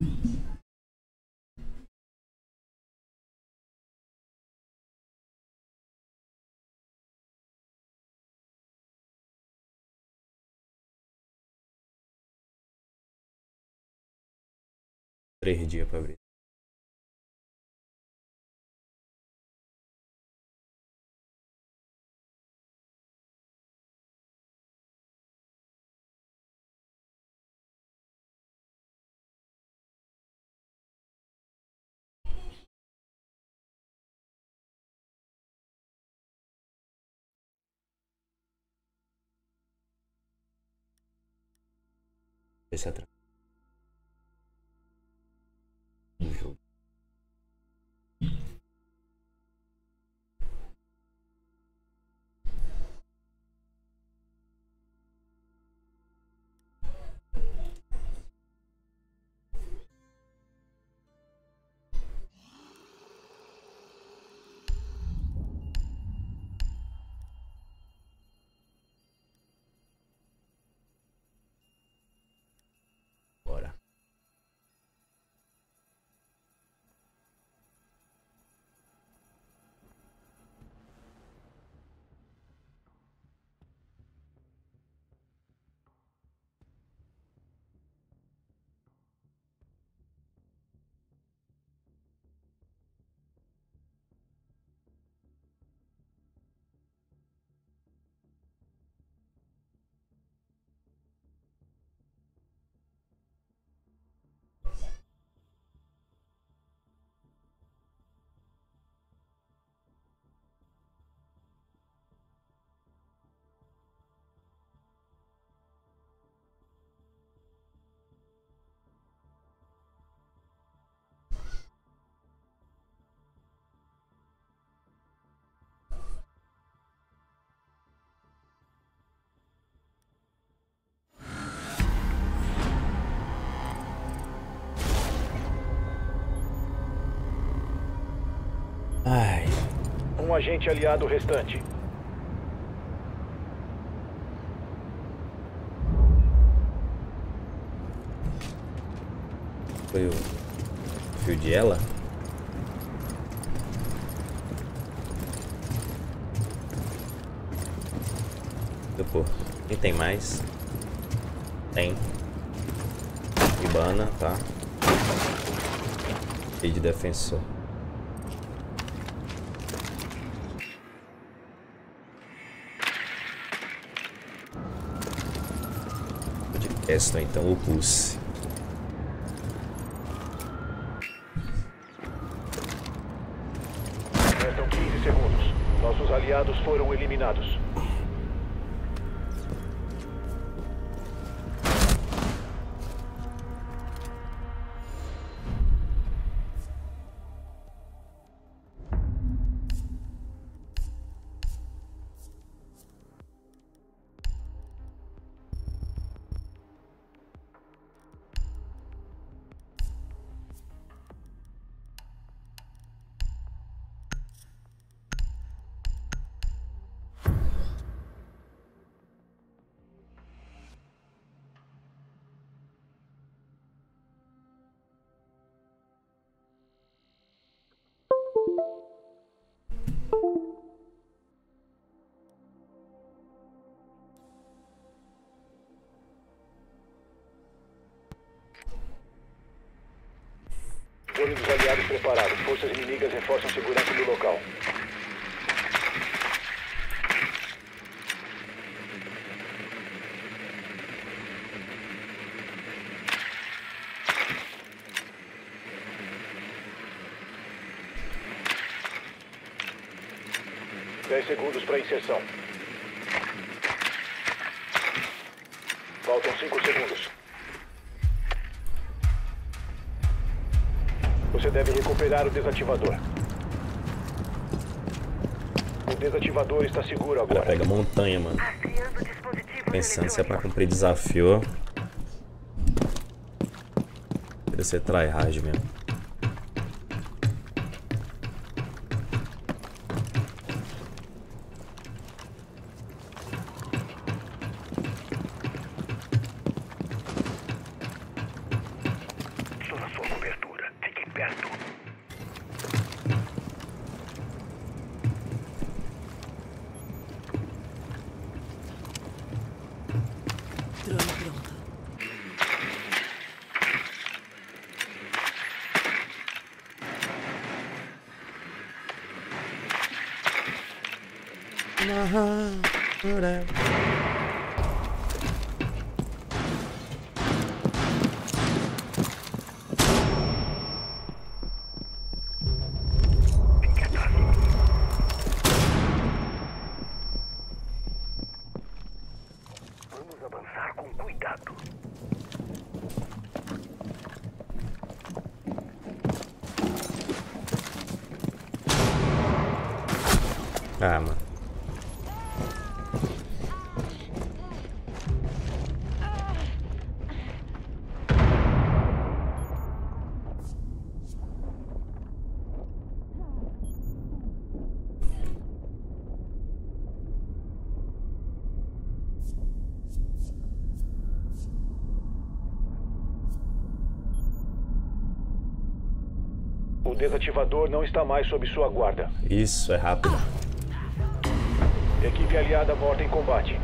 3 dias pra abrir. Esse atrás. Jogo. Bora. Ai. Um agente aliado restante. Foi o fio de ela? Pô, quem tem mais? Tem. Ibana, tá? E de defensor. De Keston, então, o Pulse. Restam 15 segundos. Nossos aliados foram eliminados. Drone dos aliados preparados. Forças inimigas reforçam segurança do local. Dez segundos para inserção. Faltam 5 segundos. Você deve recuperar o desativador. O desativador está seguro agora. Ela pega montanha, mano. Pensando se é pra cumprir desafio. Deve ser tryhard mesmo. Vamos avançar com cuidado. Ah, mano. O desativador não está mais sob sua guarda. Isso, é rápido. Equipe aliada morta em combate.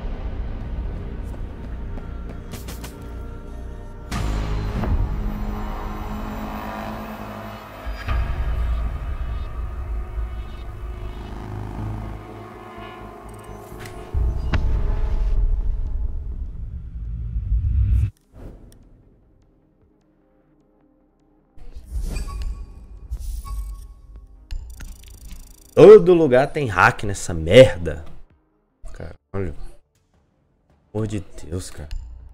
Todo lugar tem hack nessa merda. Cara, olha. Por de Deus, cara.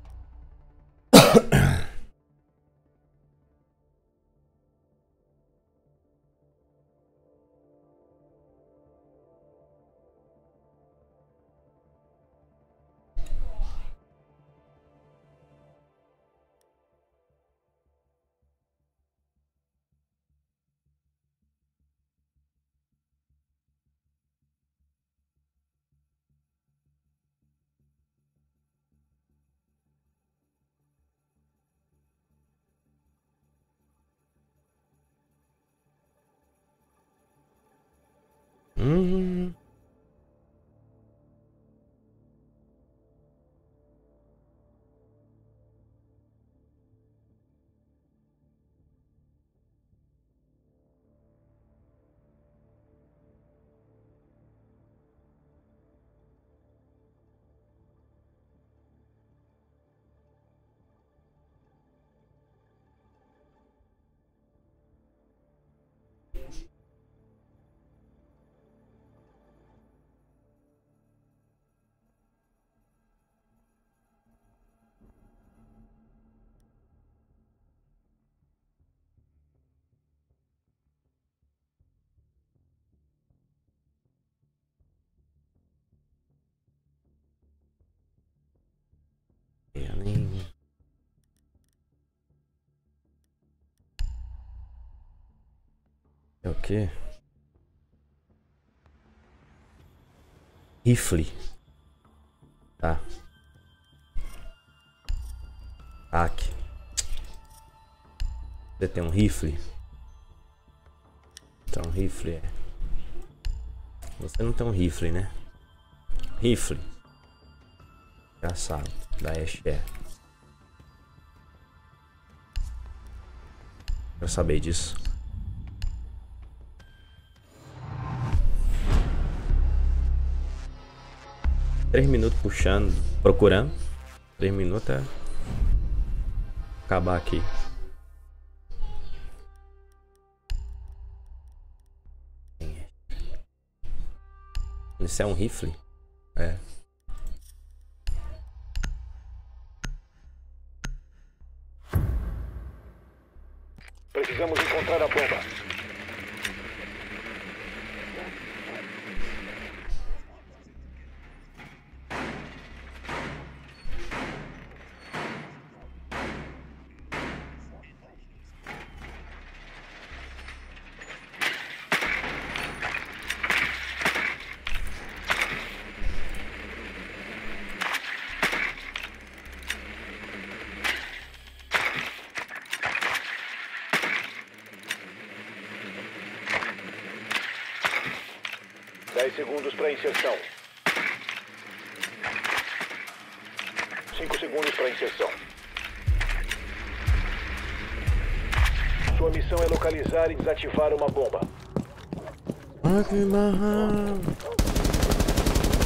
É o quê? Rifle. Tá. Aqui. Você tem um rifle? Então, rifle é. Você não tem um rifle, né? Rifle. Engraçado. Da Ashe é. Quero saber disso. Três minutos puxando, procurando. 3 minutos é acabar aqui. Isso é um rifle? É. Precisamos encontrar a bomba. Segundos para inserção. 5 segundos para inserção. Sua missão é localizar e desativar uma bomba.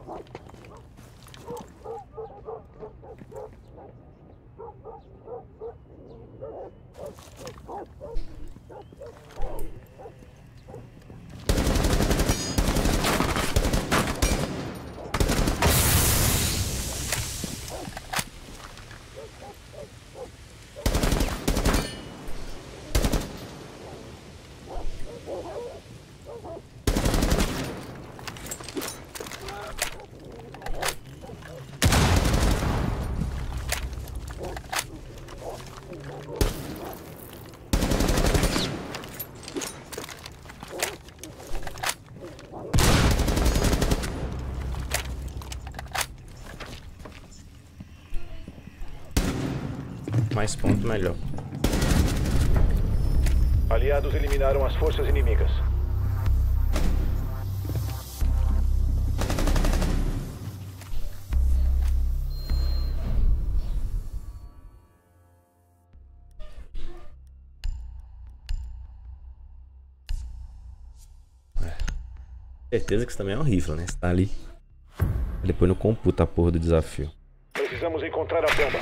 Mais ponto, melhor. Aliados eliminaram as forças inimigas. Certeza que isso também é um rifle, né? Você tá ali. Depois não computa a porra do desafio. Precisamos encontrar a bomba.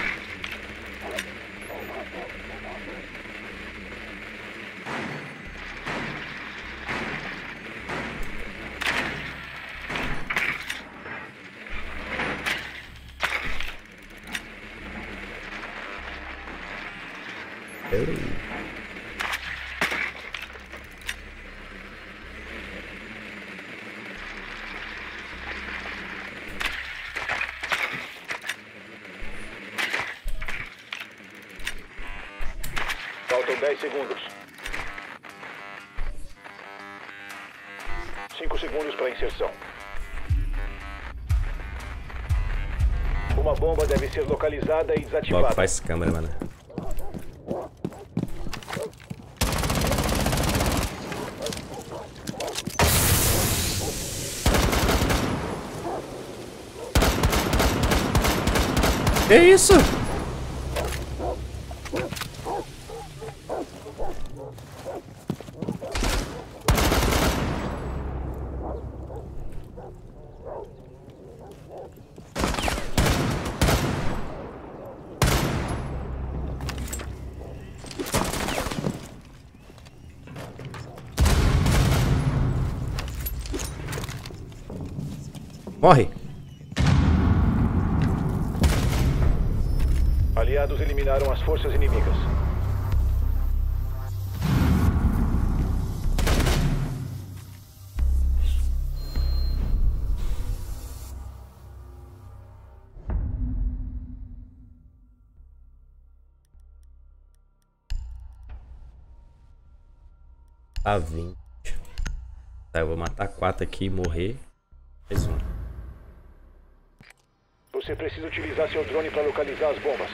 Faltam 10 segundos. 5 segundos para inserção. Uma bomba deve ser localizada e Logo desativada. faz câmera, mano. Que isso? Morre. Aliados eliminaram as forças inimigas. Tá 20. Tá, eu vou matar 4 aqui e morrer. Mais um. Você precisa utilizar seu drone para localizar as bombas.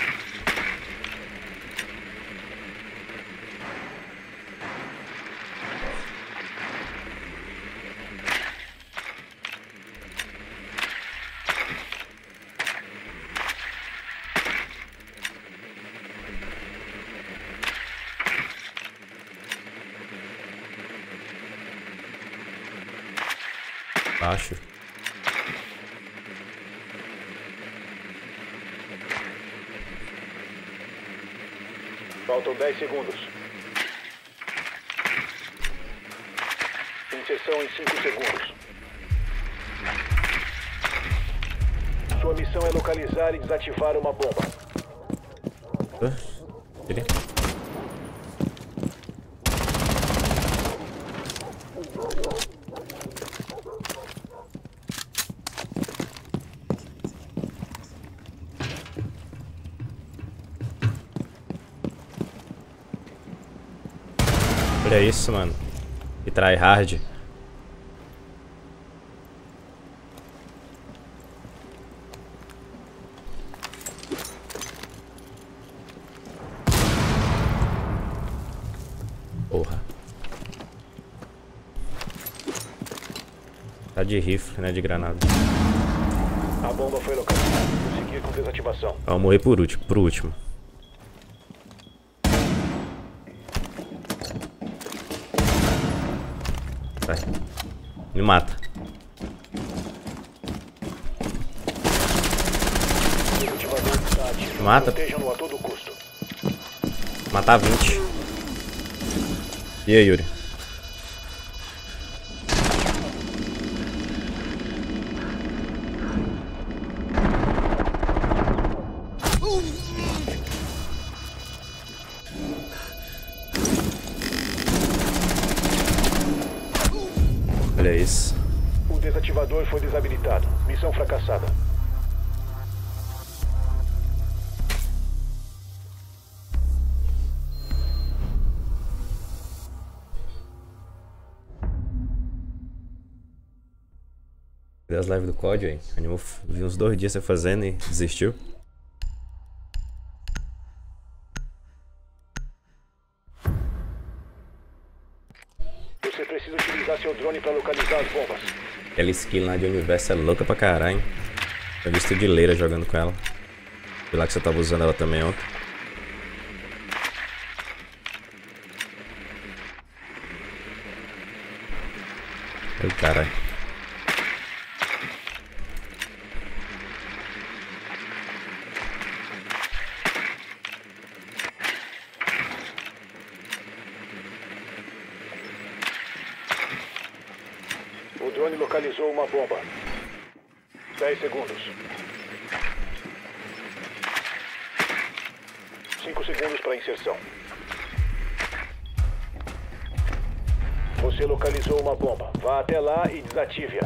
Baixo. Faltam 10 segundos. Inserção em 5 segundos. Sua missão é localizar e desativar uma bomba. Ele. Olha isso, mano. Que tryhard. Porra. Tá de rifle, né? De granada. A bomba foi localizada. Seguir com desativação. Vou morrer por último. Vai. Me mata. Mata. Protejam-no a todo custo. Matar 20. E aí, Yuri? Olha isso. O desativador foi desabilitado. Missão fracassada. Cadê as lives do COD, hein? Animou, vi uns 2 dias você fazendo e desistiu. Você precisa utilizar seu drone para localizar as bombas. Aquela skin lá de universo é louca pra caralho, hein? Eu vi de Leira jogando com ela. Vi lá que você tava usando ela também ontem. Ai, caralho. O drone localizou uma bomba. 10 segundos. 5 segundos para inserção. Você localizou uma bomba. Vá até lá e desative-a.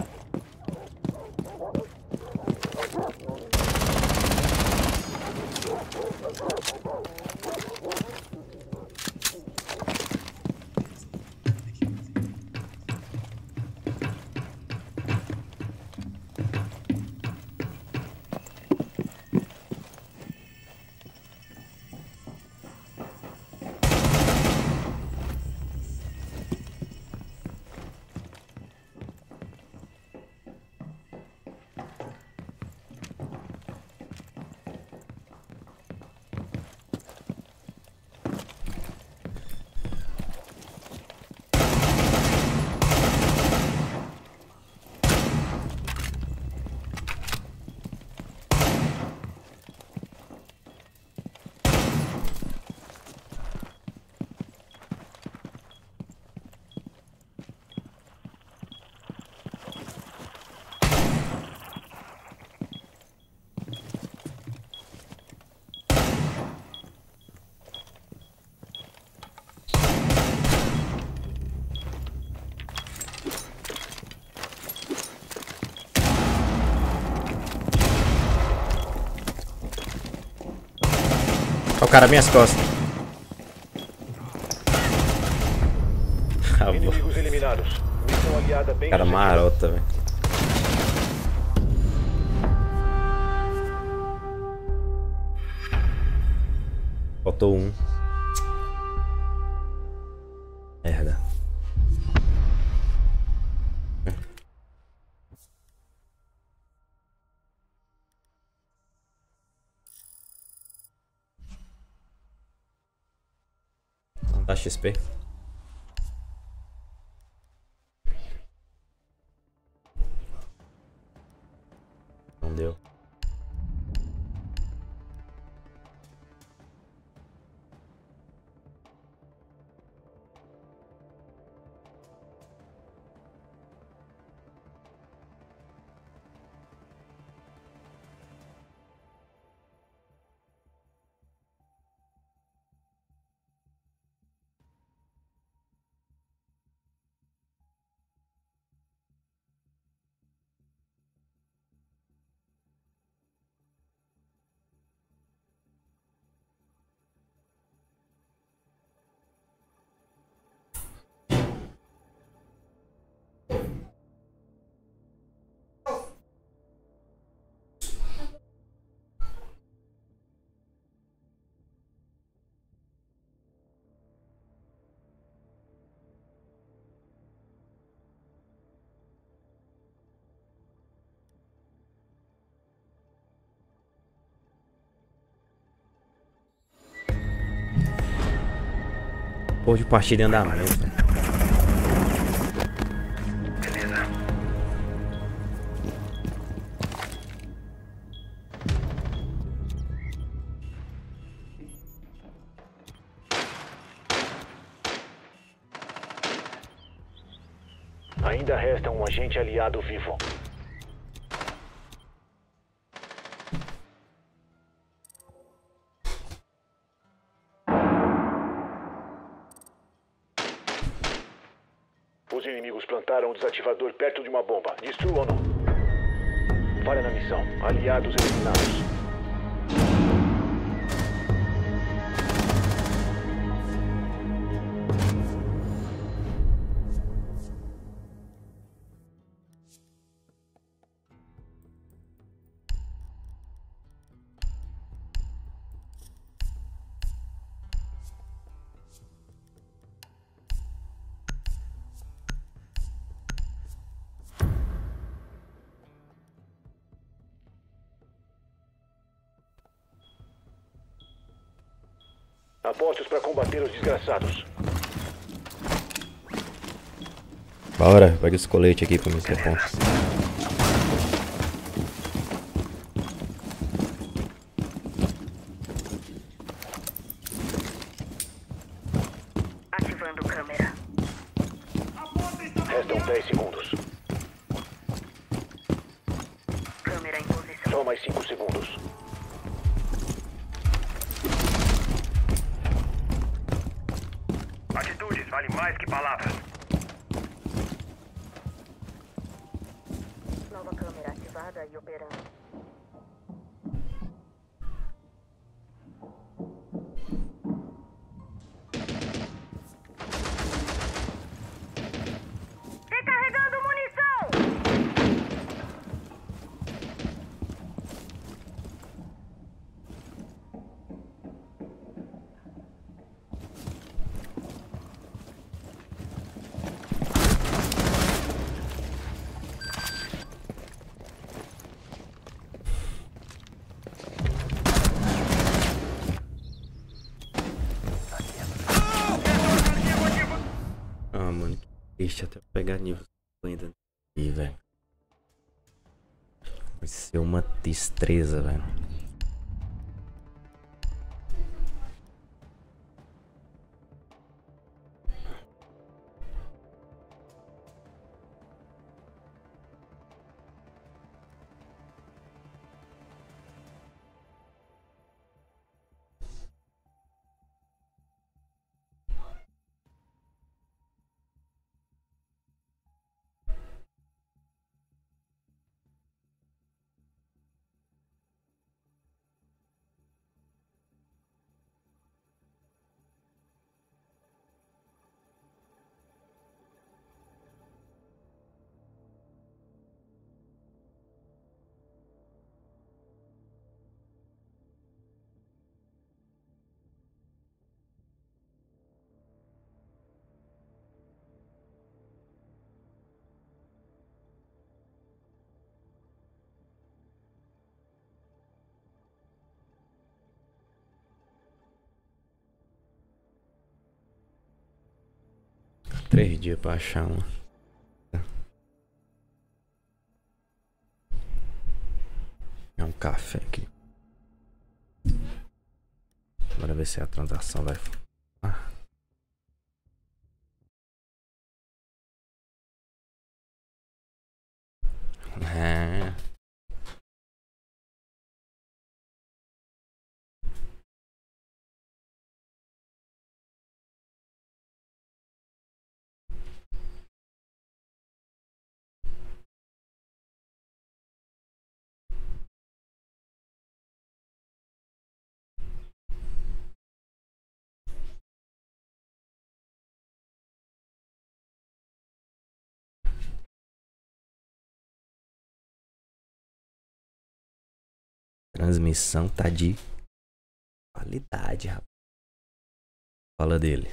Olha o cara, minhas costas. Inimigos eliminados. Missão aliada bem Cara sucedida. marota, velho. Faltou um. Merda. Não dá XP. Não deu. Porra de partida em andamento. Ainda resta um agente aliado vivo. Os inimigos plantaram um desativador perto de uma bomba. Destruam-no. Falha na missão. Aliados eliminados. Apostos para combater os desgraçados. Bora, pega esse colete aqui pra mim, que é bom. Ativando câmera. Restam 10 segundos. Câmera em posição. Só mais 5 segundos. Atitudes vale mais que palavras. Nova câmera ativada e operando. Recarregando munição! Ah, mano, que triste até eu pegar nível ainda. Ih, velho. Vai ser uma destreza, velho. Três dias pra achar uma. É um café aqui. Bora ver se a transação vai. Ah. É. Transmissão tá de qualidade, rapaz. Fala dele.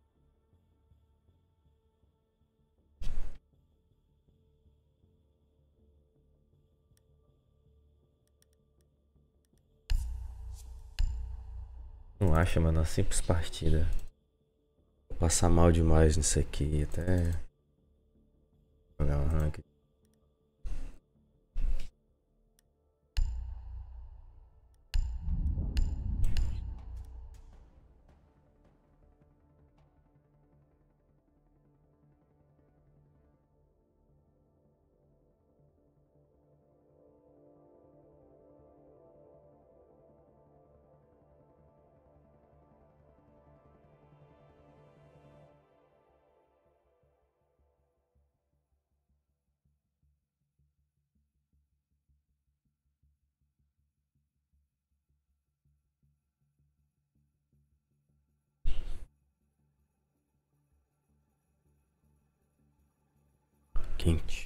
Não acha, mano, uma simples partida. Vou passar mal demais nisso aqui, até jogar um rank. quente.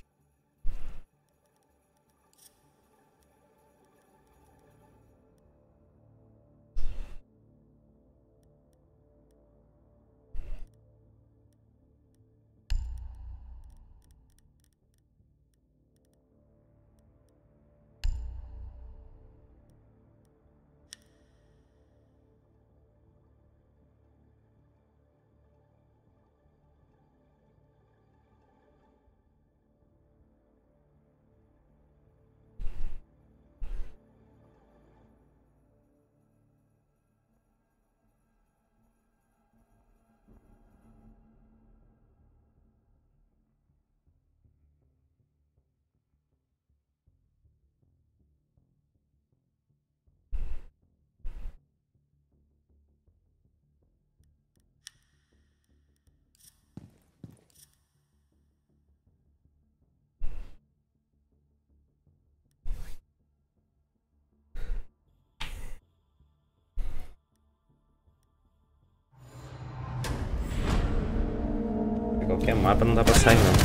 Qualquer mapa não dá pra sair não.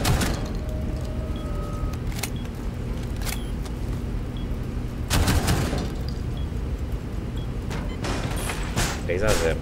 Três a 0.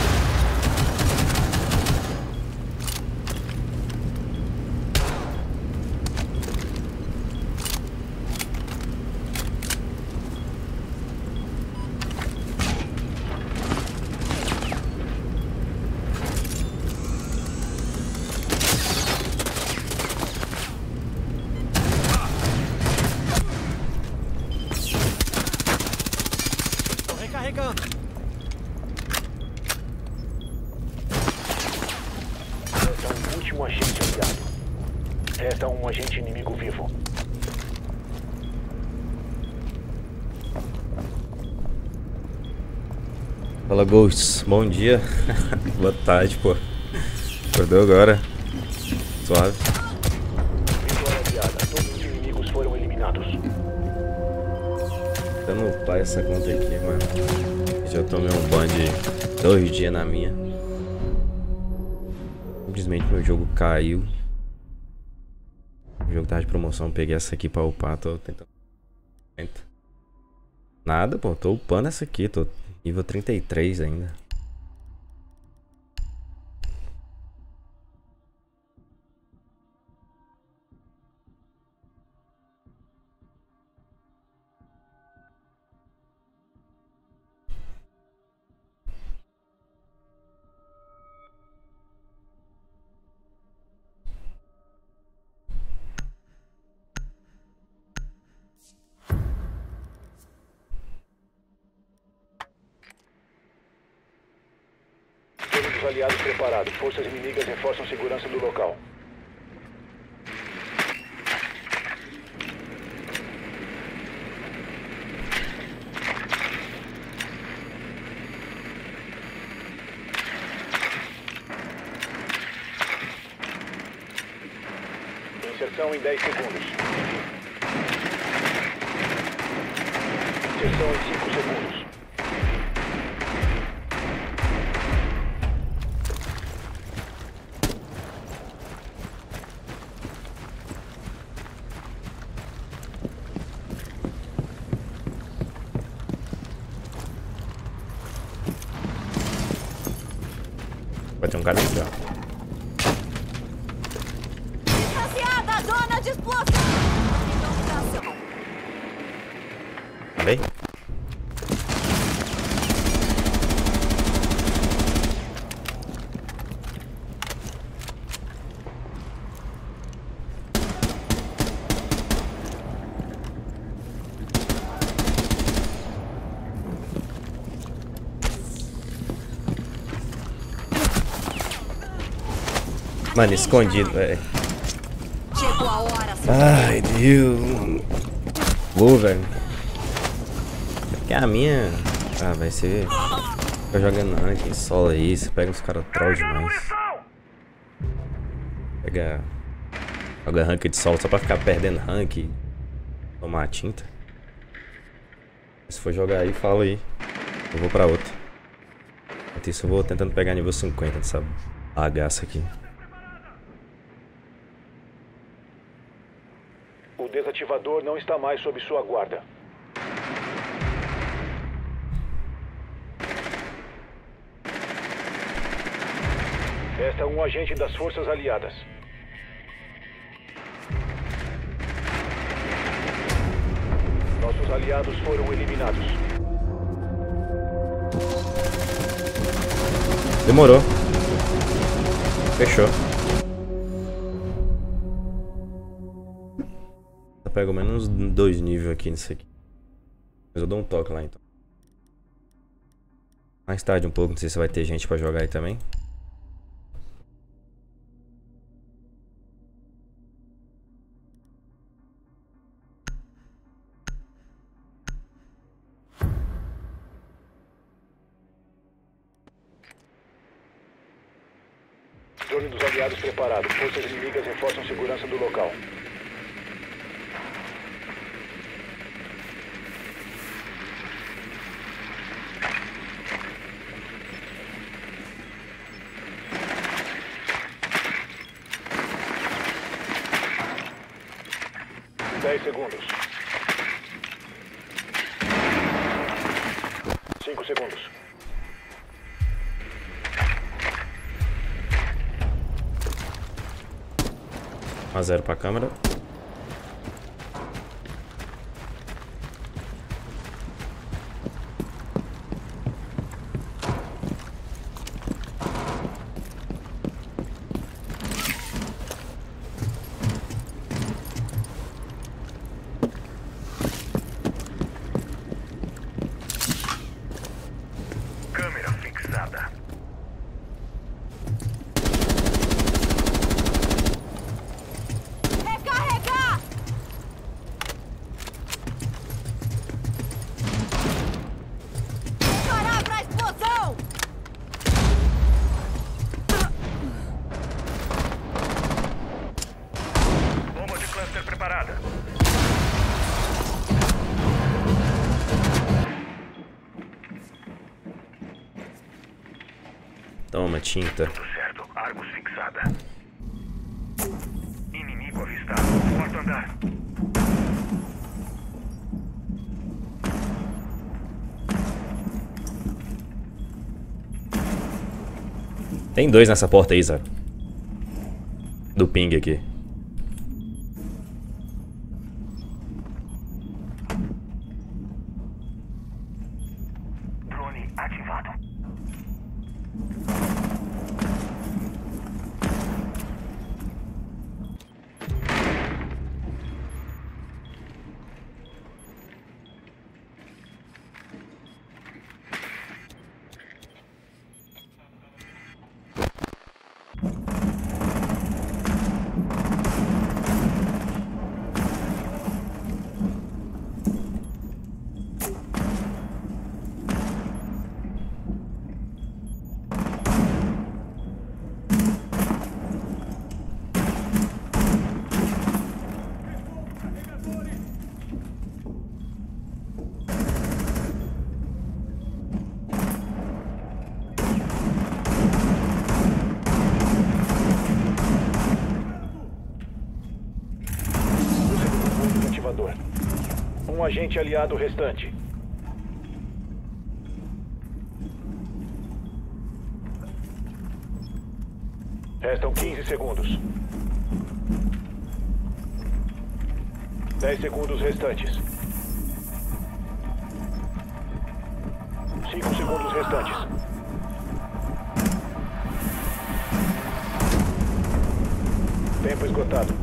Um agente aliado. Resta um agente inimigo vivo. Fala, Ghosts. Bom dia. Boa tarde, pô. Acordou agora. Suave. Vitória aliada. Todos os inimigos foram eliminados. Dando pai essa conta aqui, mano. Já tomei um ban de 2 dias na minha. Simplesmente meu jogo caiu. O jogo tava de promoção, peguei essa aqui pra upar, tô tentando. Nada, pô, tô upando essa aqui, tô nível 33 ainda. Todos os aliados preparados. Forças inimigas reforçam segurança do local. Inserção em 10 segundos. Inserção em 5 segundos. Vai ter um cara aqui, ó. Distanciada, zona de explosão! Falei? Mano, escondido, velho. Chegou a hora, Ai, Deus. Vou, velho. Porque a minha... Ah, vai ser... Fica jogando rank, solo aí, você pega uns caras troll demais. Pega... Joga rank de solo só pra ficar perdendo rank. Tomar tinta. Se for jogar aí, fala aí. Eu vou pra outra. Enquanto isso eu vou tentando pegar nível 50 dessa bagaça aqui. desativador não está mais sob sua guarda. Resta um agente das forças aliadas. Nossos aliados foram eliminados. Demorou. Fechou. Eu pego menos 2 níveis aqui nisso aqui. Mas eu dou um toque lá então. Mais tarde um pouco, não sei se vai ter gente pra jogar aí também. Drone dos aliados preparado. Forças inimigas reforçam segurança do local. Segundos. 5 segundos. A 0 pra câmera. Câmera fixada. Recarregar! Parar pra explosão! Bomba de cluster preparada. Toma, tinta. Tudo certo. Argos fixada. Inimigo avistado. Quarto andar. Tem 2 nessa porta aí, Zaro. Do ping aqui. Drone ativado. Um agente aliado restante. Restam 15 segundos. 10 segundos restantes. 5 segundos restantes. Tempo esgotado.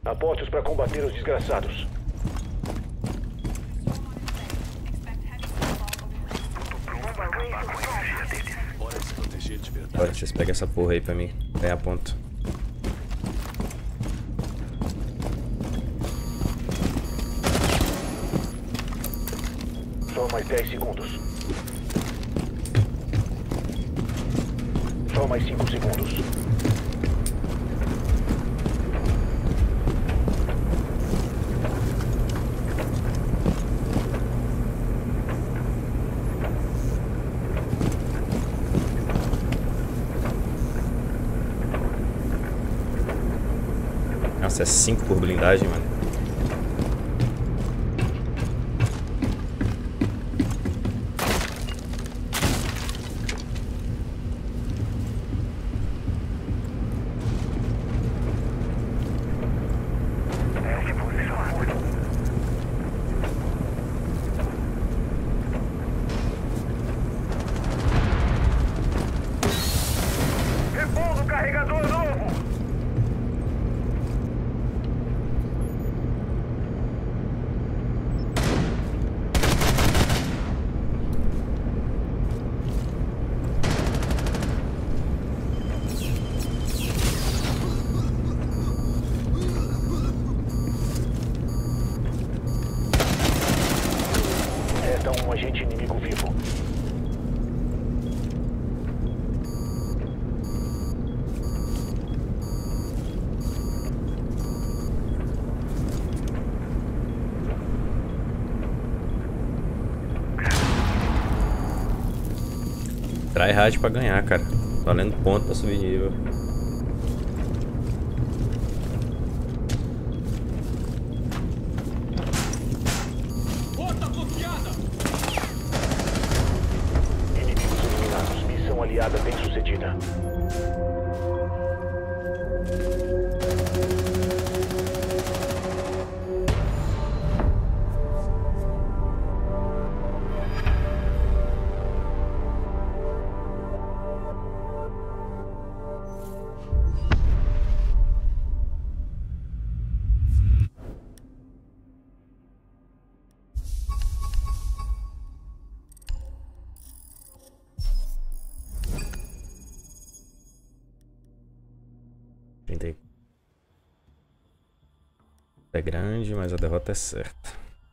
Apostos para combater os desgraçados. Tudo pronto pra acabar com a energia deles. Hora de se proteger de verdade. Bora, vocês pegam essa porra aí pra mim. Ganhar ponto. Só mais 10 segundos. Só mais 5 segundos. Nossa, é 5 por blindagem, mano. Se posicionar. Repondo o carregador novo. Resta um agente inimigo vivo. Try hard pra ganhar, cara. Valendo ponto pra subir nível. Porta bloqueada! Inimigos eliminados. Missão aliada bem sucedida. É grande, mas a derrota é certa.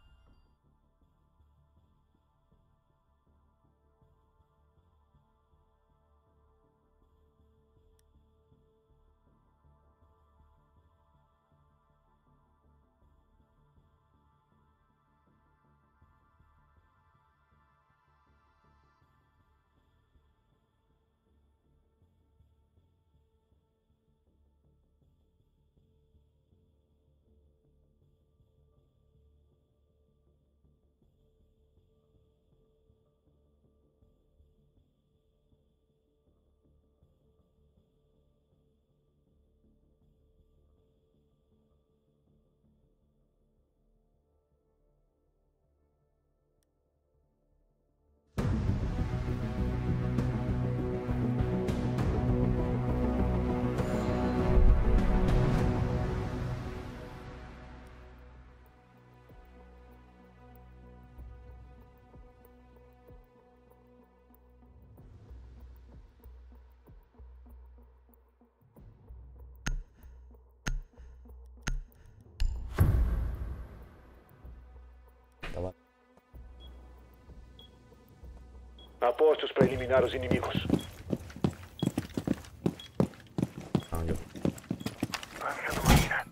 Tá lá. Apostos para eliminar os inimigos. Onde eu... Lançando mira.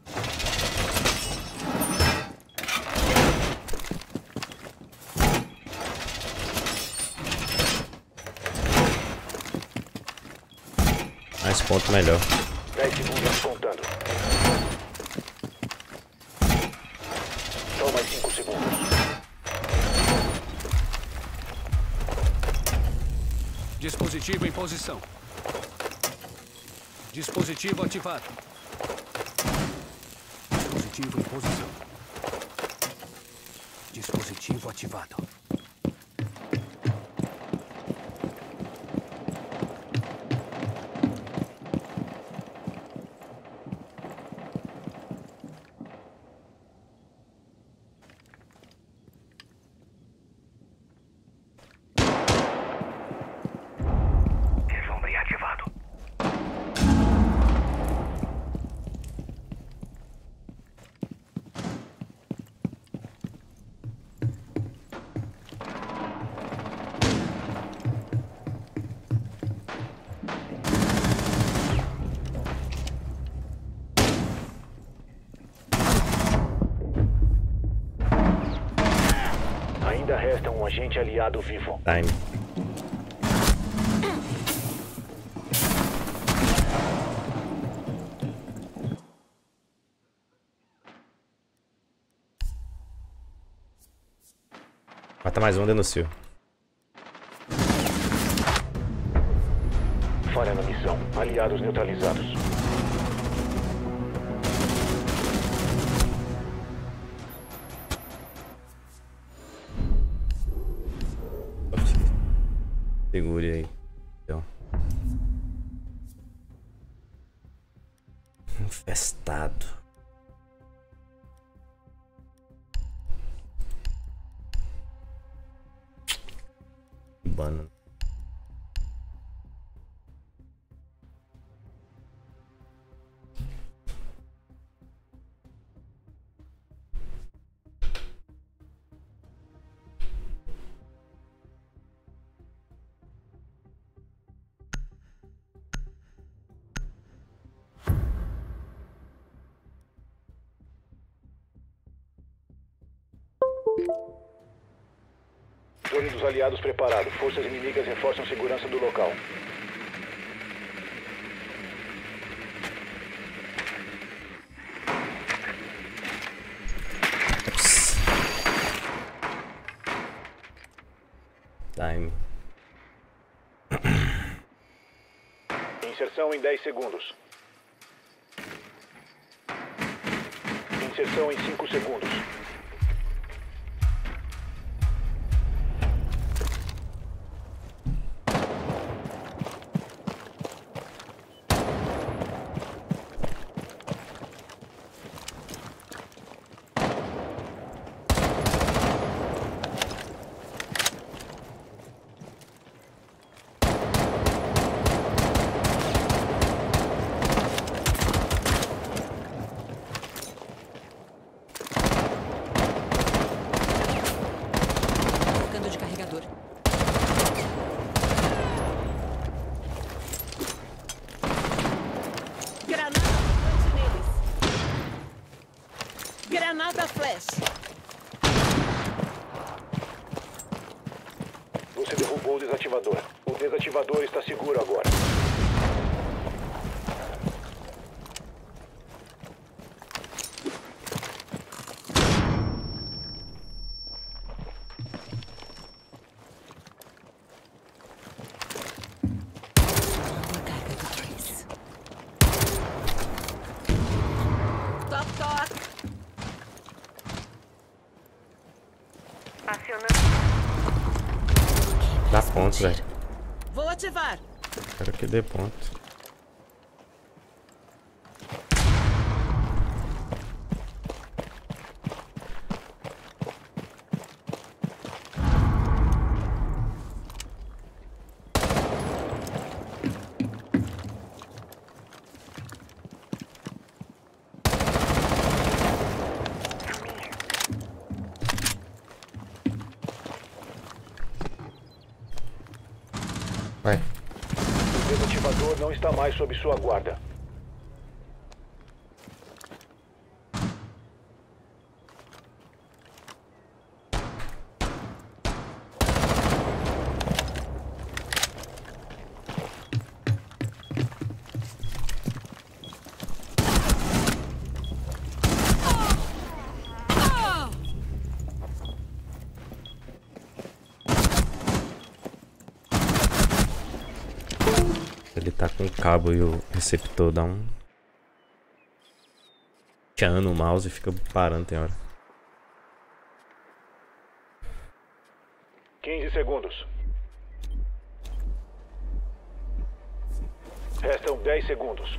Mais ponto melhor. 10 segundos contando. Só mais 5 segundos. Dispositivo em posição. Dispositivo ativado. Dispositivo em posição. Dispositivo ativado. Resta um agente aliado vivo. Time. Mata mais um, denuncio. Falha na missão. Aliados neutralizados. Segure aí. Então. Infestado. Banana. Drone dos aliados preparado. Forças inimigas reforçam segurança do local. Time. Inserção em 10 segundos. Inserção em 5 segundos. Trocando de carregador. Granada flash neles. Granada flash. Você derrubou o desativador. O desativador está seguro agora. Carregadores. Toc, toc. Acionando. Dá ponto, velho. Vou ativar. Quero que dê ponto. Vai. O desativador não está mais sob sua guarda. Ele tá com o cabo e o receptor dá um tchan no mouse e fica parando, tem hora. 15 segundos. Restam 10 segundos.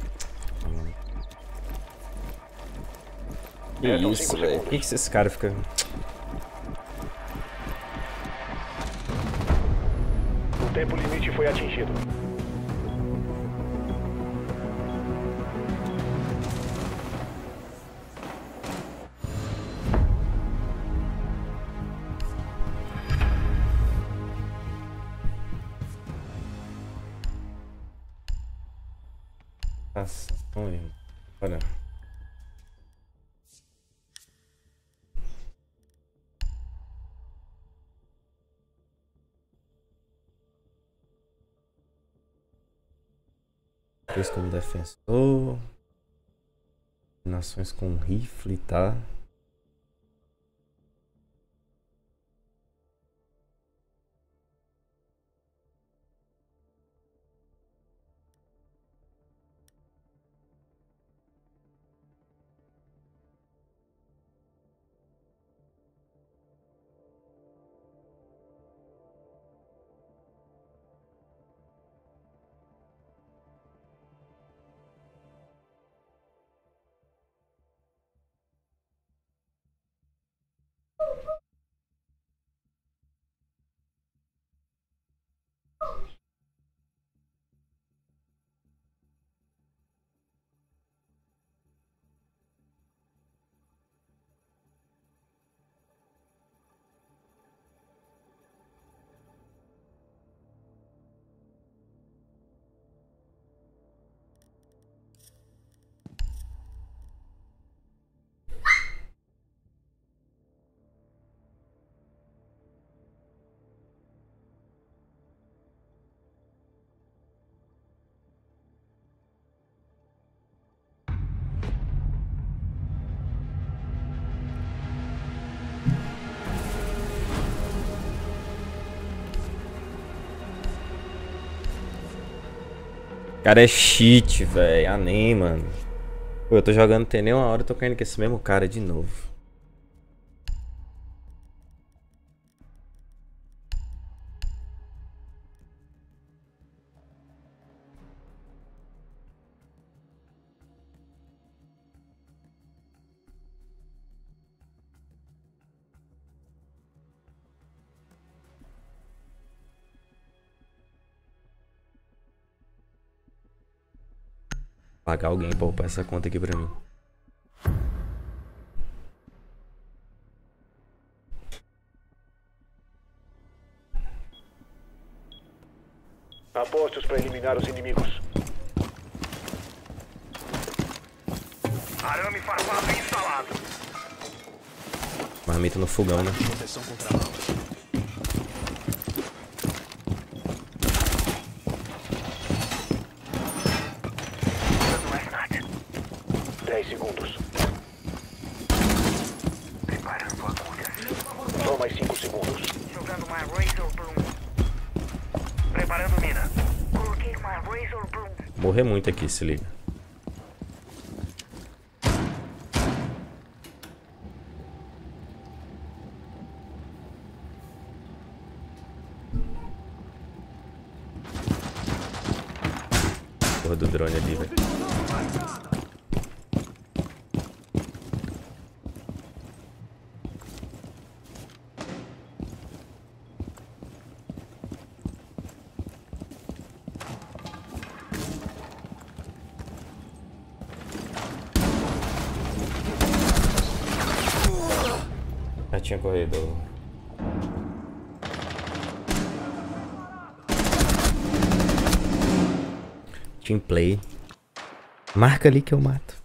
Que Restam isso, 5 velho. segundos. Por que esses caras ficam. O tempo limite foi atingido. Nossa, vamos ver. Olha. Fez como defensor. Nações com rifle, tá? Cara, é cheat, velho. Ah, nem, mano. Pô, eu tô jogando tem nem uma hora, eu tô caindo com esse mesmo cara de novo. Pagar alguém pra upar essa conta aqui pra mim. Apostos para eliminar os inimigos. Arame farpado instalado. Marmita no fogão, né? Proteção contra balas. Não é nada. 10 segundos. Preparando agulhas. Só mais 5 segundos. Jogando uma Razor Bloom. Preparando mina. Coloquei uma Razor Bloom. Morrer muito aqui, se liga. Porra do drone ali, velho. Já tinha corredor. Team play. Marca ali que eu mato.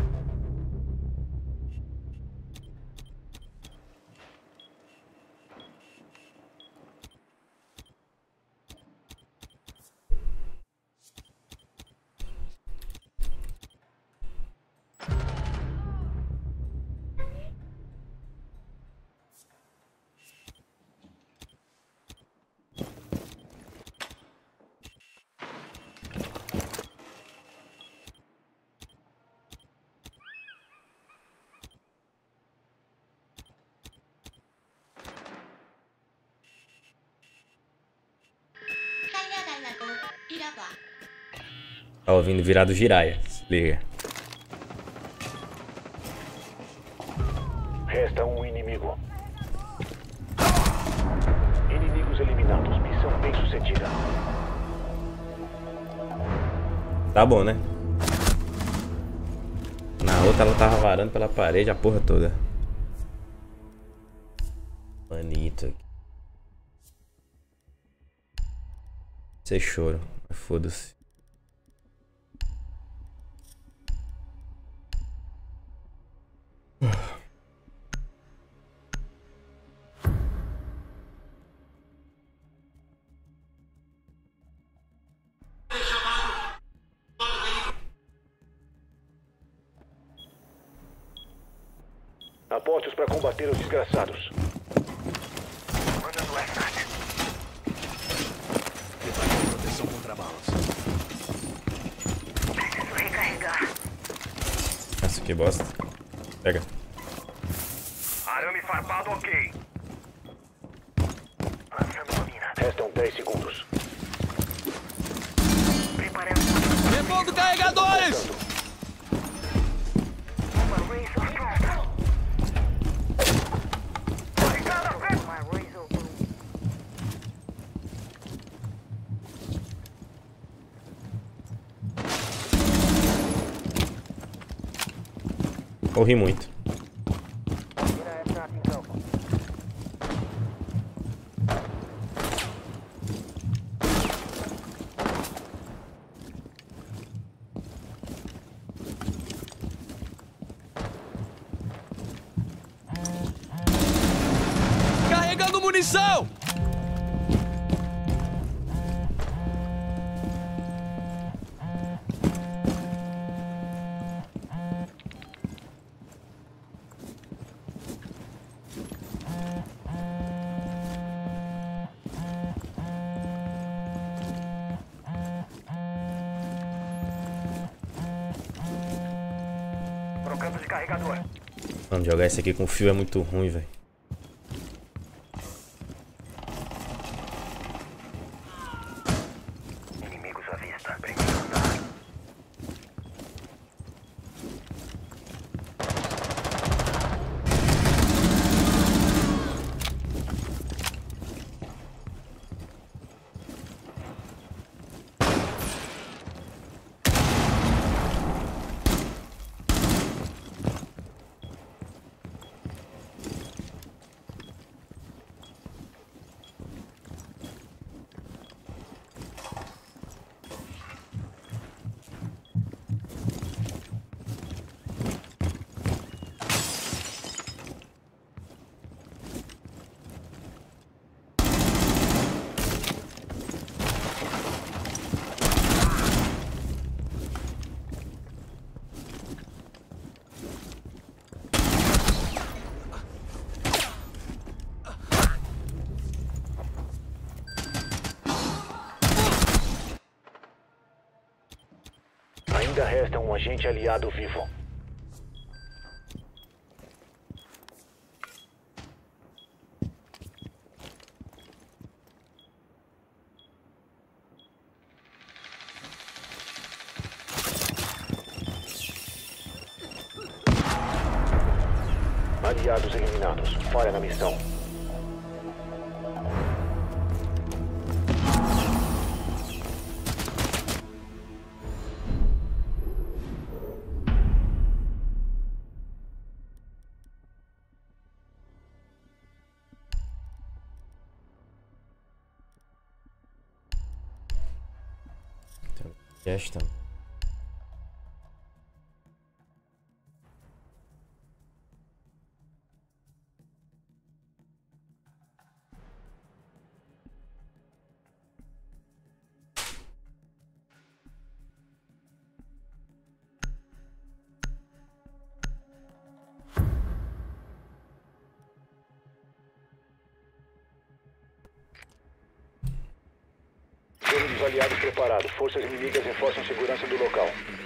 Tá ouvindo virar do Jiraiya. Se liga. Resta um inimigo. Inimigos eliminados. Missão bem sucedida. Tá bom, né? Na outra ela tava varando pela parede a porra toda. Bonito aqui. Você choro. Foda-se. Apostos para combater os desgraçados. Mandando SAT. Preparando proteção contra balas. Preciso recarregar. Essa aqui bosta. Pega. Arame farpado, ok. Lançando uma mina. Restam 10 segundos. Preparando uma Repondo carregadores! bomba Razor pronta. Carregada, velho. Uma Razor Boom. Corri muito. Tira SAT em campo. Carregando munição! Trocando de carregador. Mano, jogar esse aqui com fio é muito ruim, velho. Inimigos à vista. Preciso andar. Ainda resta um agente aliado vivo. Aliados eliminados. Falha na missão. Esta. Todos os aliados preparados. Forças inimigas reforçam segurança do local.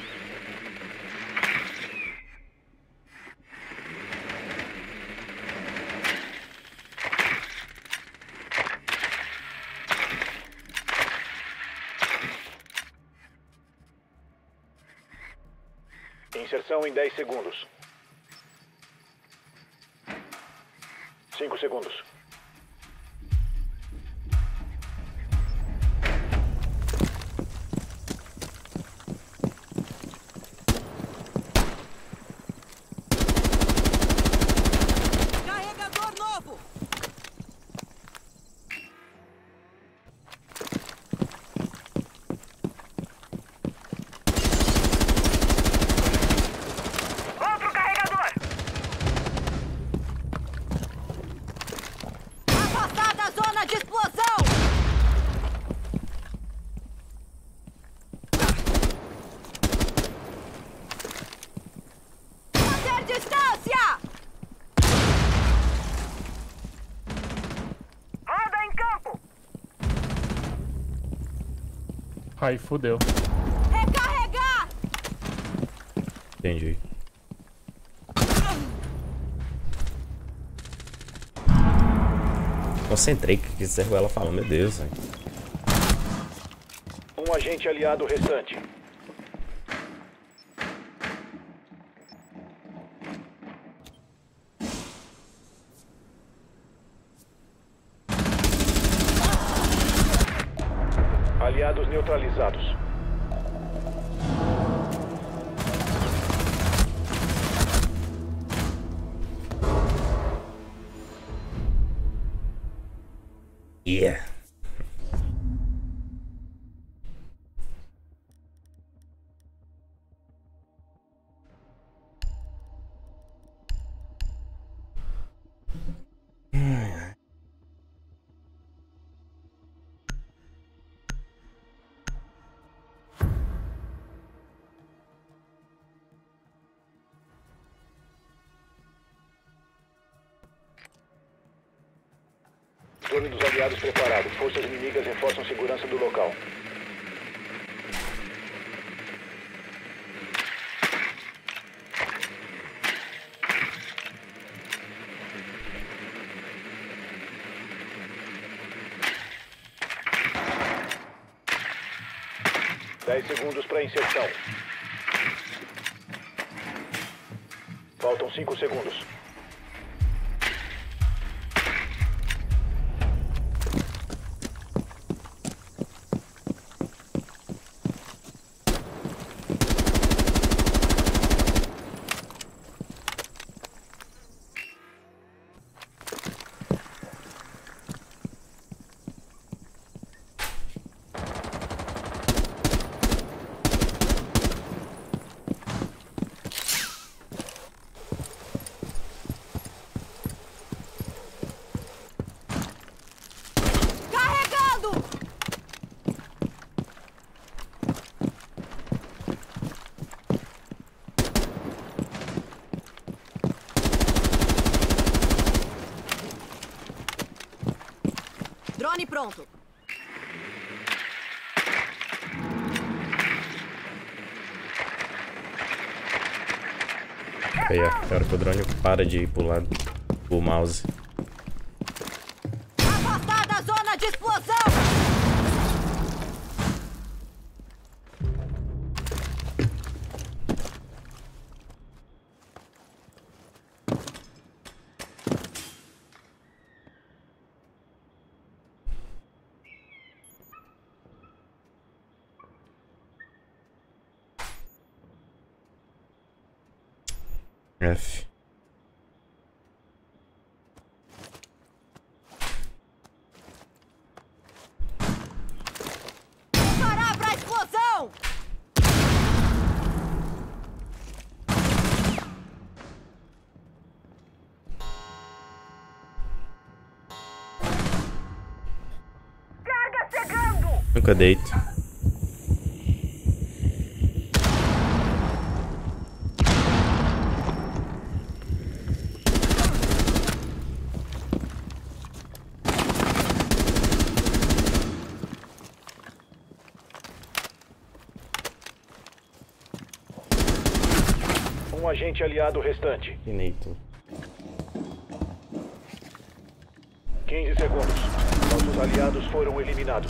Inserção em 10 segundos. 5 segundos. Carregador novo! Outro carregador! Aí fudeu. Recarregar! Entendi. Concentrei que quiser ela fala, meu Deus, velho. Um agente aliado restante. Aliados neutralizados. Yeah. Drone dos aliados preparado. Forças inimigas reforçam segurança do local. Segundos para inserção. Faltam 5 segundos. Drone pronto. Aí, ó. Agora que o drone para de ir pro lado do mouse. Afastar da zona de explosão! F. Parar pra explosão! Carga chegando! Nunca deito. Um agente aliado restante. Neito. 15 segundos. Nossos aliados foram eliminados.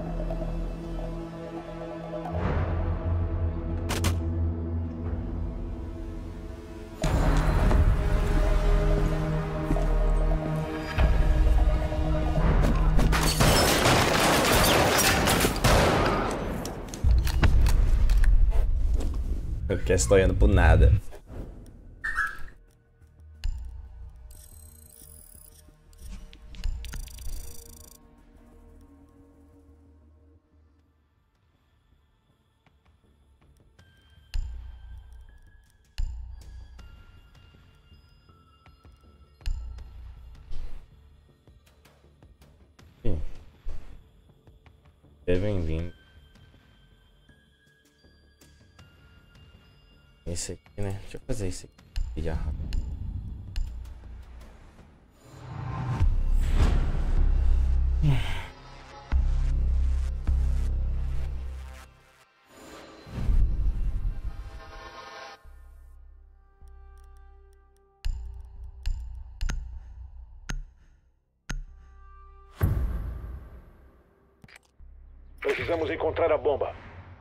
Eu quero estar olhando por nada. Bem-vindo. Esse aqui, né? Deixa eu fazer isso aqui já rápido. Precisamos encontrar a bomba.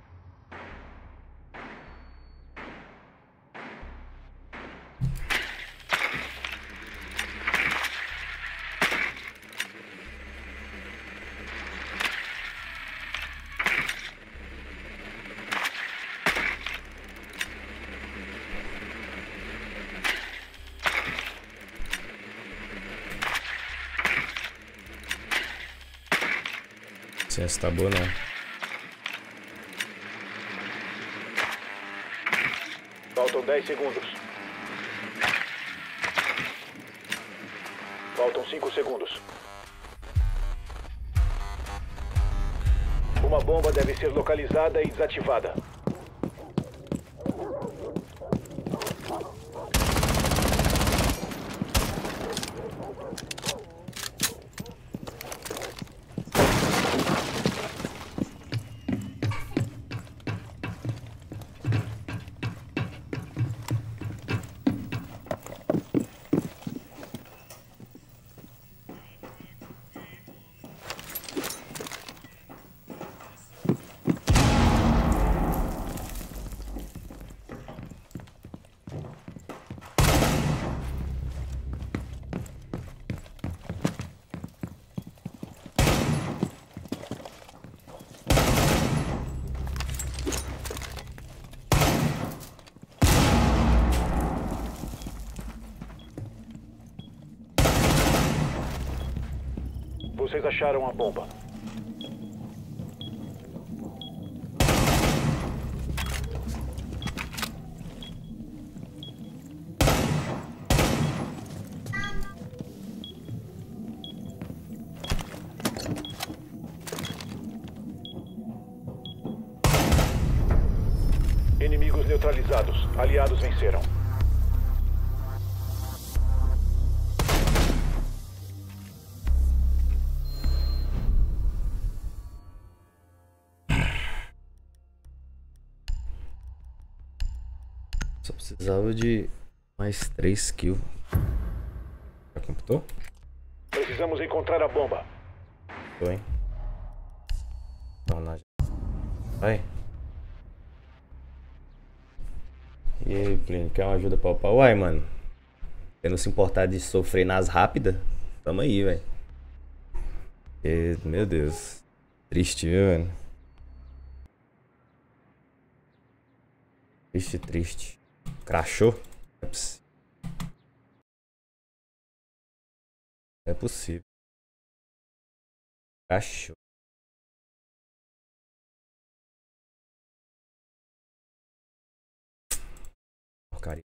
Essa tá boa, não. Faltam 10 segundos. Faltam 5 segundos. Uma bomba deve ser localizada e desativada. Vocês acharam a bomba. Inimigos neutralizados. Aliados venceram. Só precisava de mais 3 kills. Já computou? Precisamos encontrar a bomba. Tô, hein? Então, nós... Vai. E aí, Plínio, quer uma ajuda pra upar? Uai, mano. Você não se importar de sofrer nas rápidas? Tamo aí, velho. Meu Deus. Triste, viu, velho? Triste, triste. Crashou? É possível. É possível. Crashou. Porcaria.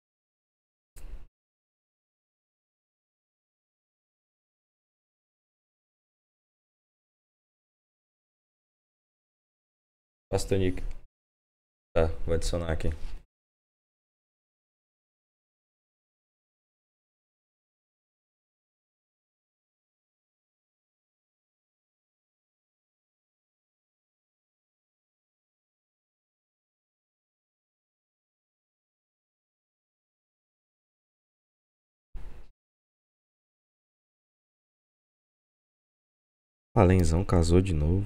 Pastor Nick. Tá, vou adicionar aqui. Alenzão casou de novo.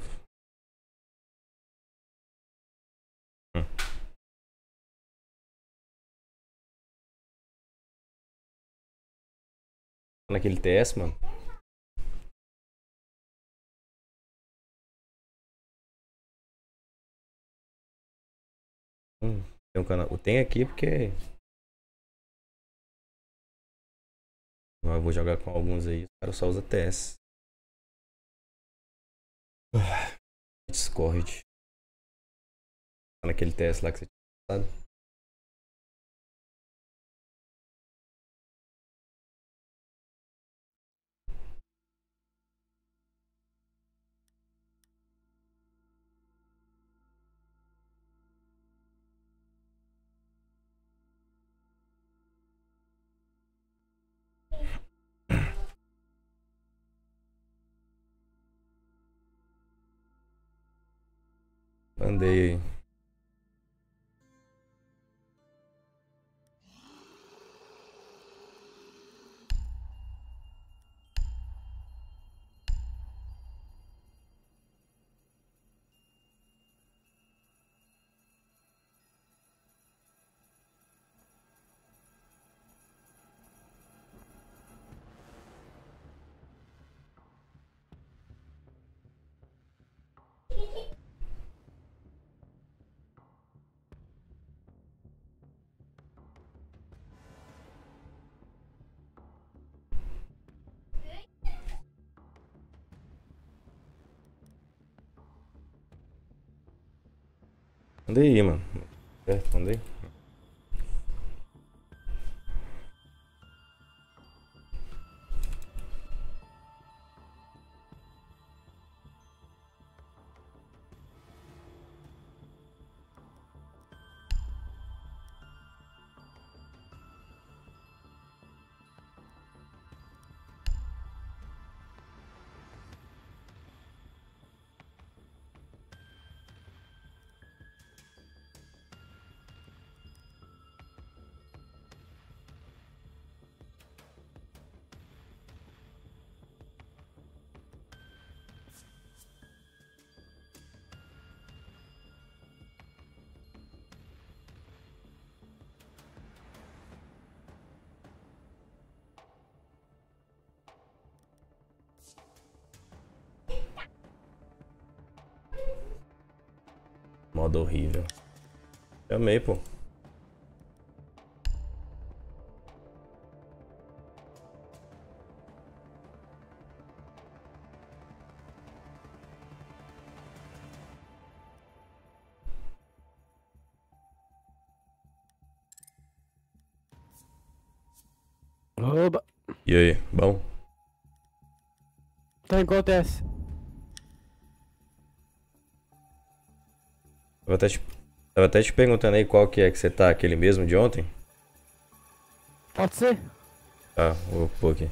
Naquele TS, mano. Tem um canal. Tem aqui porque eu vou jogar com alguns aí. O cara só usa TS. Discord. Naquele TS lá que você tinha passado. Mandei aí. Responde aí, mano. Responde aí. Modo horrível. Chamei, pô. Oba. E aí, bom? Então acontece. Tava até te perguntando aí qual que é que você tá, aquele mesmo de ontem? Pode ser? Tá, vou pôr aqui.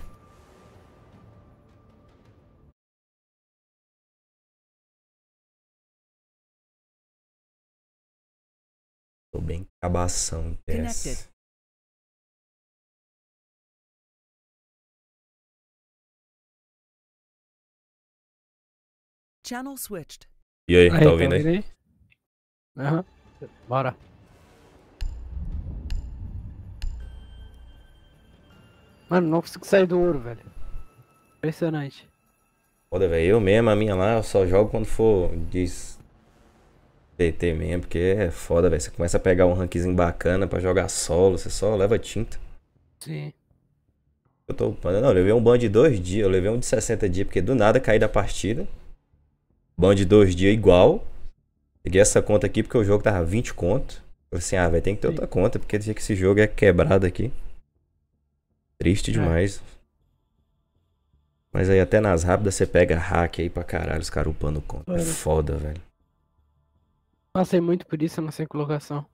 Tô bem cabação dessa. Channel switched. E aí, tá ouvindo aí? Aham. Bora. Mano, não consigo sair do ouro, velho. Impressionante. Foda, velho. Eu mesmo, a minha lá, eu só jogo quando for TT mesmo, porque é foda, velho. Você começa a pegar um rankzinho bacana pra jogar solo, você só leva tinta. Sim. Eu tô upando. Não, eu levei um ban de 2 dias, eu levei um de 60 dias, porque do nada caí da partida. Ban de 2 dias igual. Peguei essa conta aqui porque o jogo tava 20 conto. Falei assim, ah, vai ter que ter outra conta, porque que esse jogo é quebrado aqui. Triste demais. Mas aí até nas rápidas você pega hack aí pra caralho, os caras upando conta. É foda, velho. Passei muito por isso na sem colocação.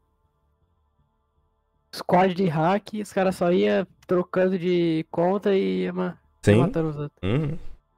Squad de hack, os caras só ia trocando de conta e ia Sim. matando os outros. Uhum.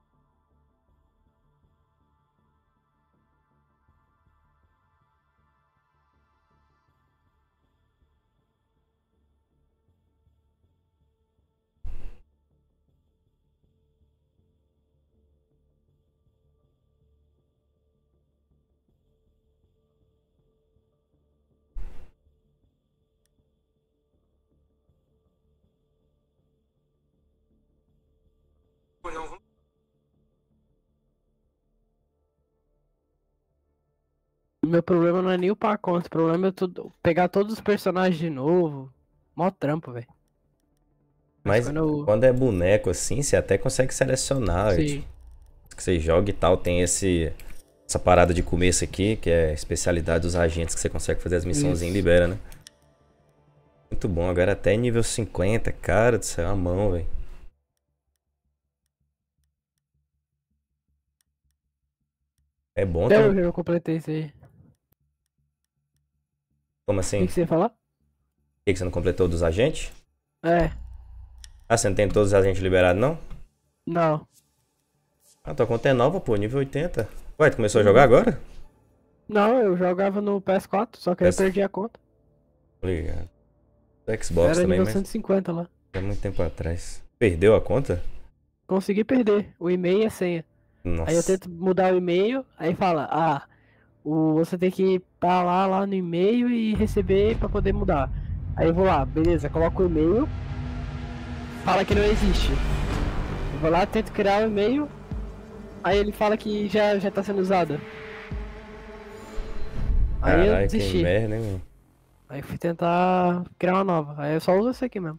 O meu problema não é nem upar a conta, o problema é pegar todos os personagens de novo. Mó trampo, velho. Mas quando é boneco assim, você até consegue selecionar. Sim. Tipo, que você joga e tal, tem essa parada de começo aqui, que é a especialidade dos agentes, que você consegue fazer as missãozinhas e libera, né? Muito bom, agora até nível 50, cara do céu, a mão, velho. É bom Até também. hoje eu completei isso aí. Como O assim? que você ia falar? Por que você não completou dos agentes? É. Ah, você não tem todos os agentes liberados, não? Não. Ah, tua conta é nova, pô, nível 80. Ué, tu começou a jogar agora? Não, eu jogava no PS4, só que aí eu perdi a conta. Obrigado. Do Xbox Era também, nível mas 150 lá. é muito tempo atrás. Perdeu a conta? Consegui perder o e-mail e a senha. Nossa. Aí eu tento mudar o e-mail, aí fala, você tem que estar lá no e-mail e receber pra poder mudar. Aí eu vou lá, beleza, coloco o e-mail, fala que não existe. Eu vou lá, tento criar o e-mail, aí ele fala que já tá sendo usado. Aí eu Caralho, que desisti. merda, hein, mano? Aí eu fui tentar criar uma nova. Aí eu só uso essa aqui mesmo.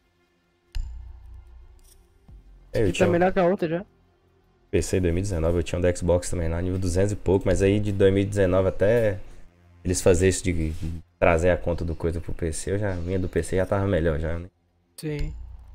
Eu Que tá tinha melhor que a outra já. PC 2019, eu tinha um do Xbox também lá, nível 200 e pouco, mas aí de 2019 até Eles faziam isso de trazer a conta do coisa pro PC, a minha do PC já tava melhor já, né? Sim.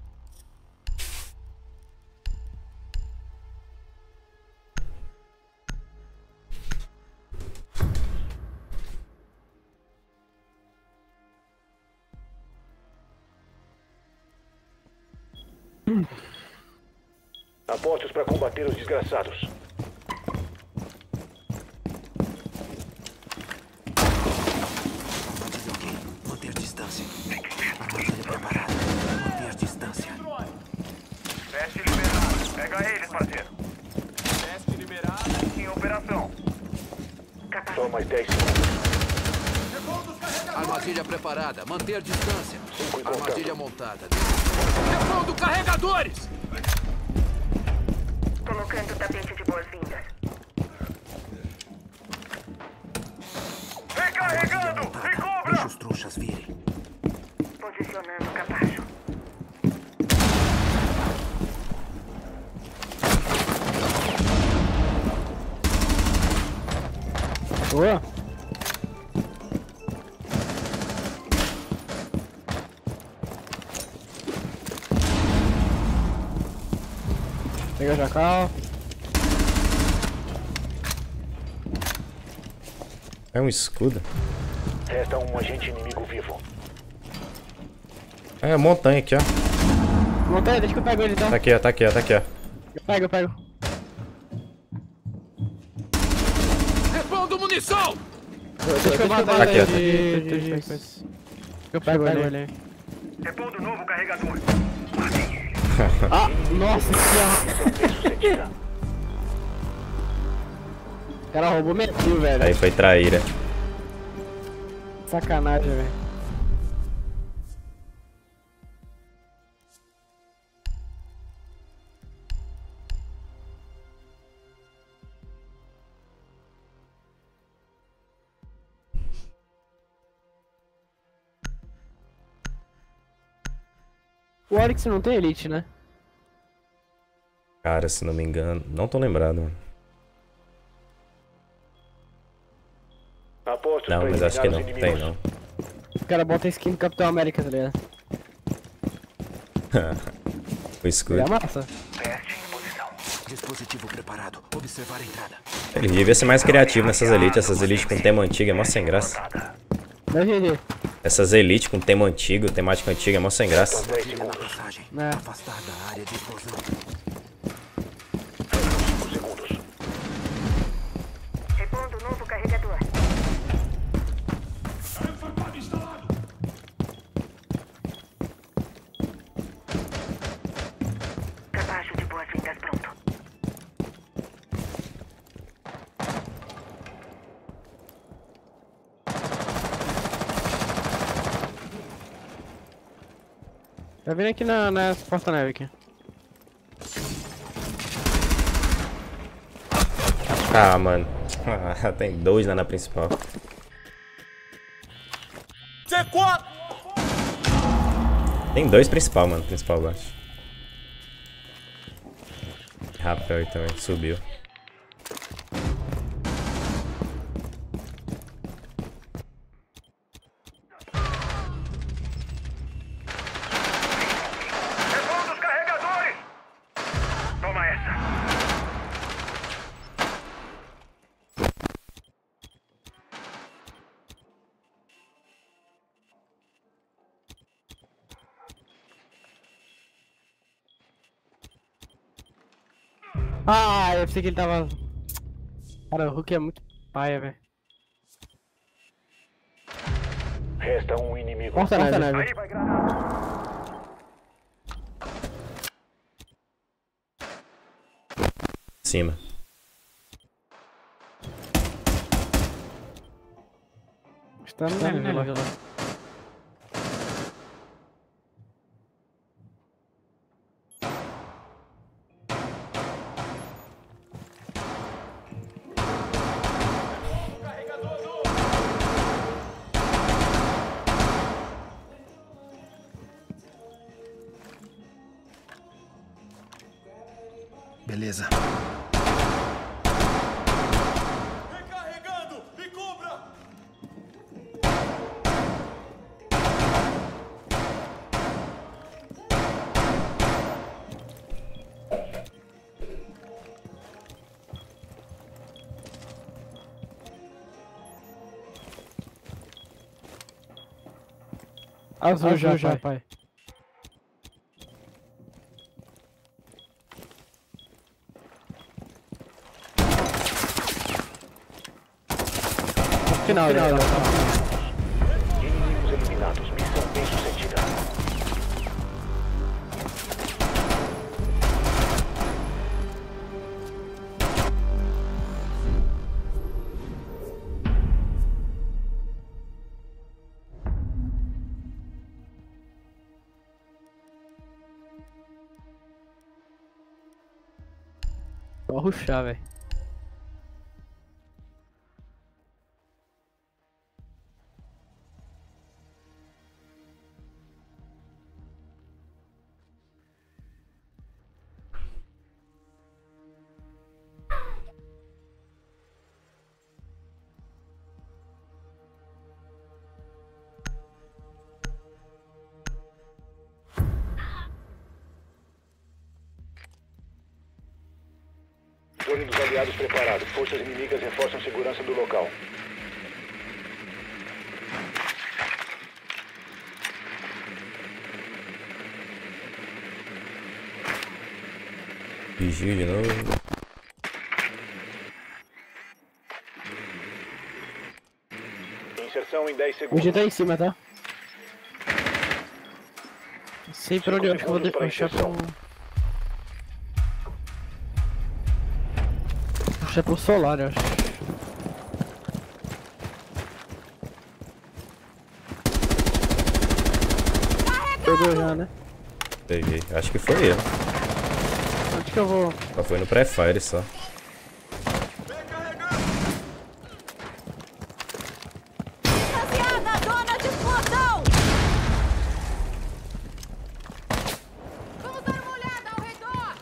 Apostos para combater os desgraçados. Manter distância. Armadilha preparada. Manter distância. Teste liberado. Pega eles, parceiro. Teste liberado. Em operação. Só mais 10 segundos. Armadilha preparada. Manter distância. 5 e Armadilha contando. montada. Repondo carregadores! Colocando tapete de boas-vindas. Recarregando! E Deixa cobra! os trouxas virem. Posicionando o capacho. Boa. Pega o jacal. É um escudo. Resta um agente inimigo vivo. É a montanha aqui, ó. Montanha, deixa que eu pego ele então. Tá aqui, ó, tá aqui, ó, tá aqui, ó. Eu pego. Repondo munição! Deixa eu matar Aqui, ó, tá ele. Eu pego ele. Repondo novo carregador. Ah, nossa senhora. Bem-sucedida. O cara roubou minha kill, velho. Aí foi traíra. Sacanagem, velho. O Oryx não tem elite, né? Cara, se não me engano. Não tô lembrado, mano. Apostos Não, para mas acho que eliminar não. os Tem inimigos. não. O cara bota a skin do Capitão América, tá ligado? O escudo. É massa. Teste em posição. Dispositivo preparado. Observar a entrada. Ele devia ser mais criativo nessas elites. Essas elites com tema antigo é mó sem graça. Não, GG. Essas elites com tema antigo, temática antiga é mó sem graça. 10 Trilha na segundos. passagem. É. Afastar da área de explosão. 5 segundos. Repondo novo carregador. Capacho de boas-vindas pronto. Tá vindo aqui na porta-neve aqui. Ah, mano. Tem dois lá na principal. C4! Tem dois principal, mano. Principal baixo. Rapel aí também. Subiu. Repondo os carregadores! Toma essa. Ah, eu pensei que ele tava... Cara, o Hulk é muito paia, velho. Resta um inimigo. Porta-neve. Aí vai granada. Cima. Está no neve, lá. Beleza. Recarregando! Me cubra! Azul já, pai. Final. Inimigos eliminados. Missão bem sucedida. Vou rushar, velho. Drone dos aliados preparado. Forças inimigas reforçam segurança do local. Vigia de novo. Inserção em 10 O segundos. G tá em cima, tá? Não sei pra onde eu acho que eu vou deixar pro... Deixar pro solar, eu acho. Pegou já, né? Peguei. Acho que foi ele. Onde que eu vou? Só foi no pré-fire só. Distanciada a zona de explosão! Vamos dar uma olhada ao redor!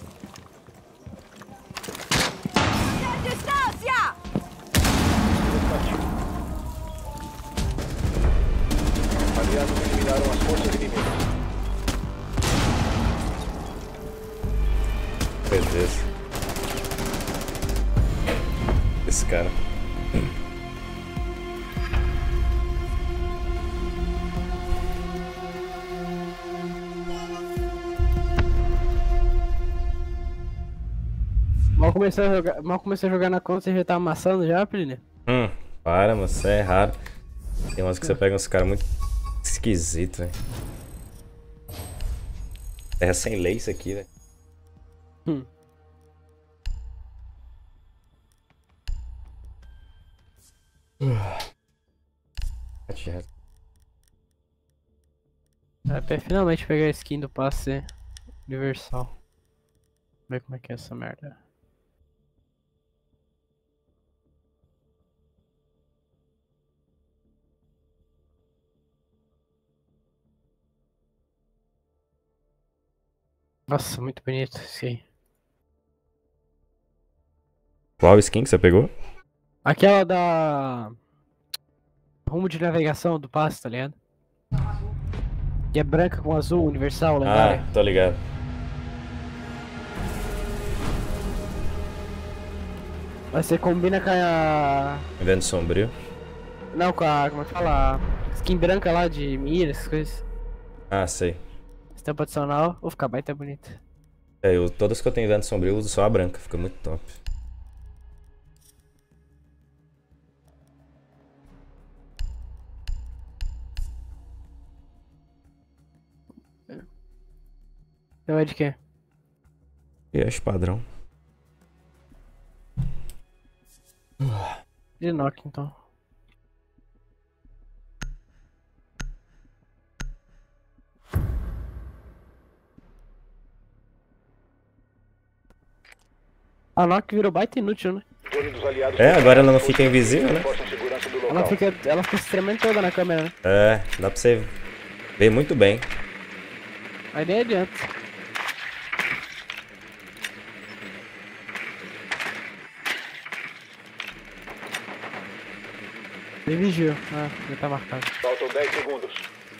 Manter distância! Aliados eliminaram as forças inimigas. Beleza. Esse cara. Mal comecei a jogar na conta, você já tá amassando já, Plínio? Para, mano, isso é raro. Tem umas que você pega uns caras muito esquisitos, velho. Terra sem lei isso aqui, velho. É pra finalmente pegar a skin do passe universal. Ver como é que é essa merda. Nossa, muito bonito esse aí. Qual skin que você pegou? Aquela da... Rumo de navegação do passe, tá ligado? E é branca com azul, universal, lendária. Ah, tô ligado. Mas você combina com a... Vento sombrio. Não, com a... Como é que fala? A skin branca lá de mira, essas coisas. Ah, sei. Estampa adicional. Vou ficar baita bonita. É, todas que eu tenho vento sombrio eu uso só a branca, fica muito top. Então é de quê? E é padrão. De Nokia, então. A Nokia virou baita inútil, né? Drone dos aliados É, agora ela não preparados. fica invisível, né? Reforçam segurança do local. Ela fica extremamente toda na câmera, né? É, dá pra você ver muito bem. Aí nem adianta. Nem vigio. Ah, já tá marcado. Faltam 10 segundos.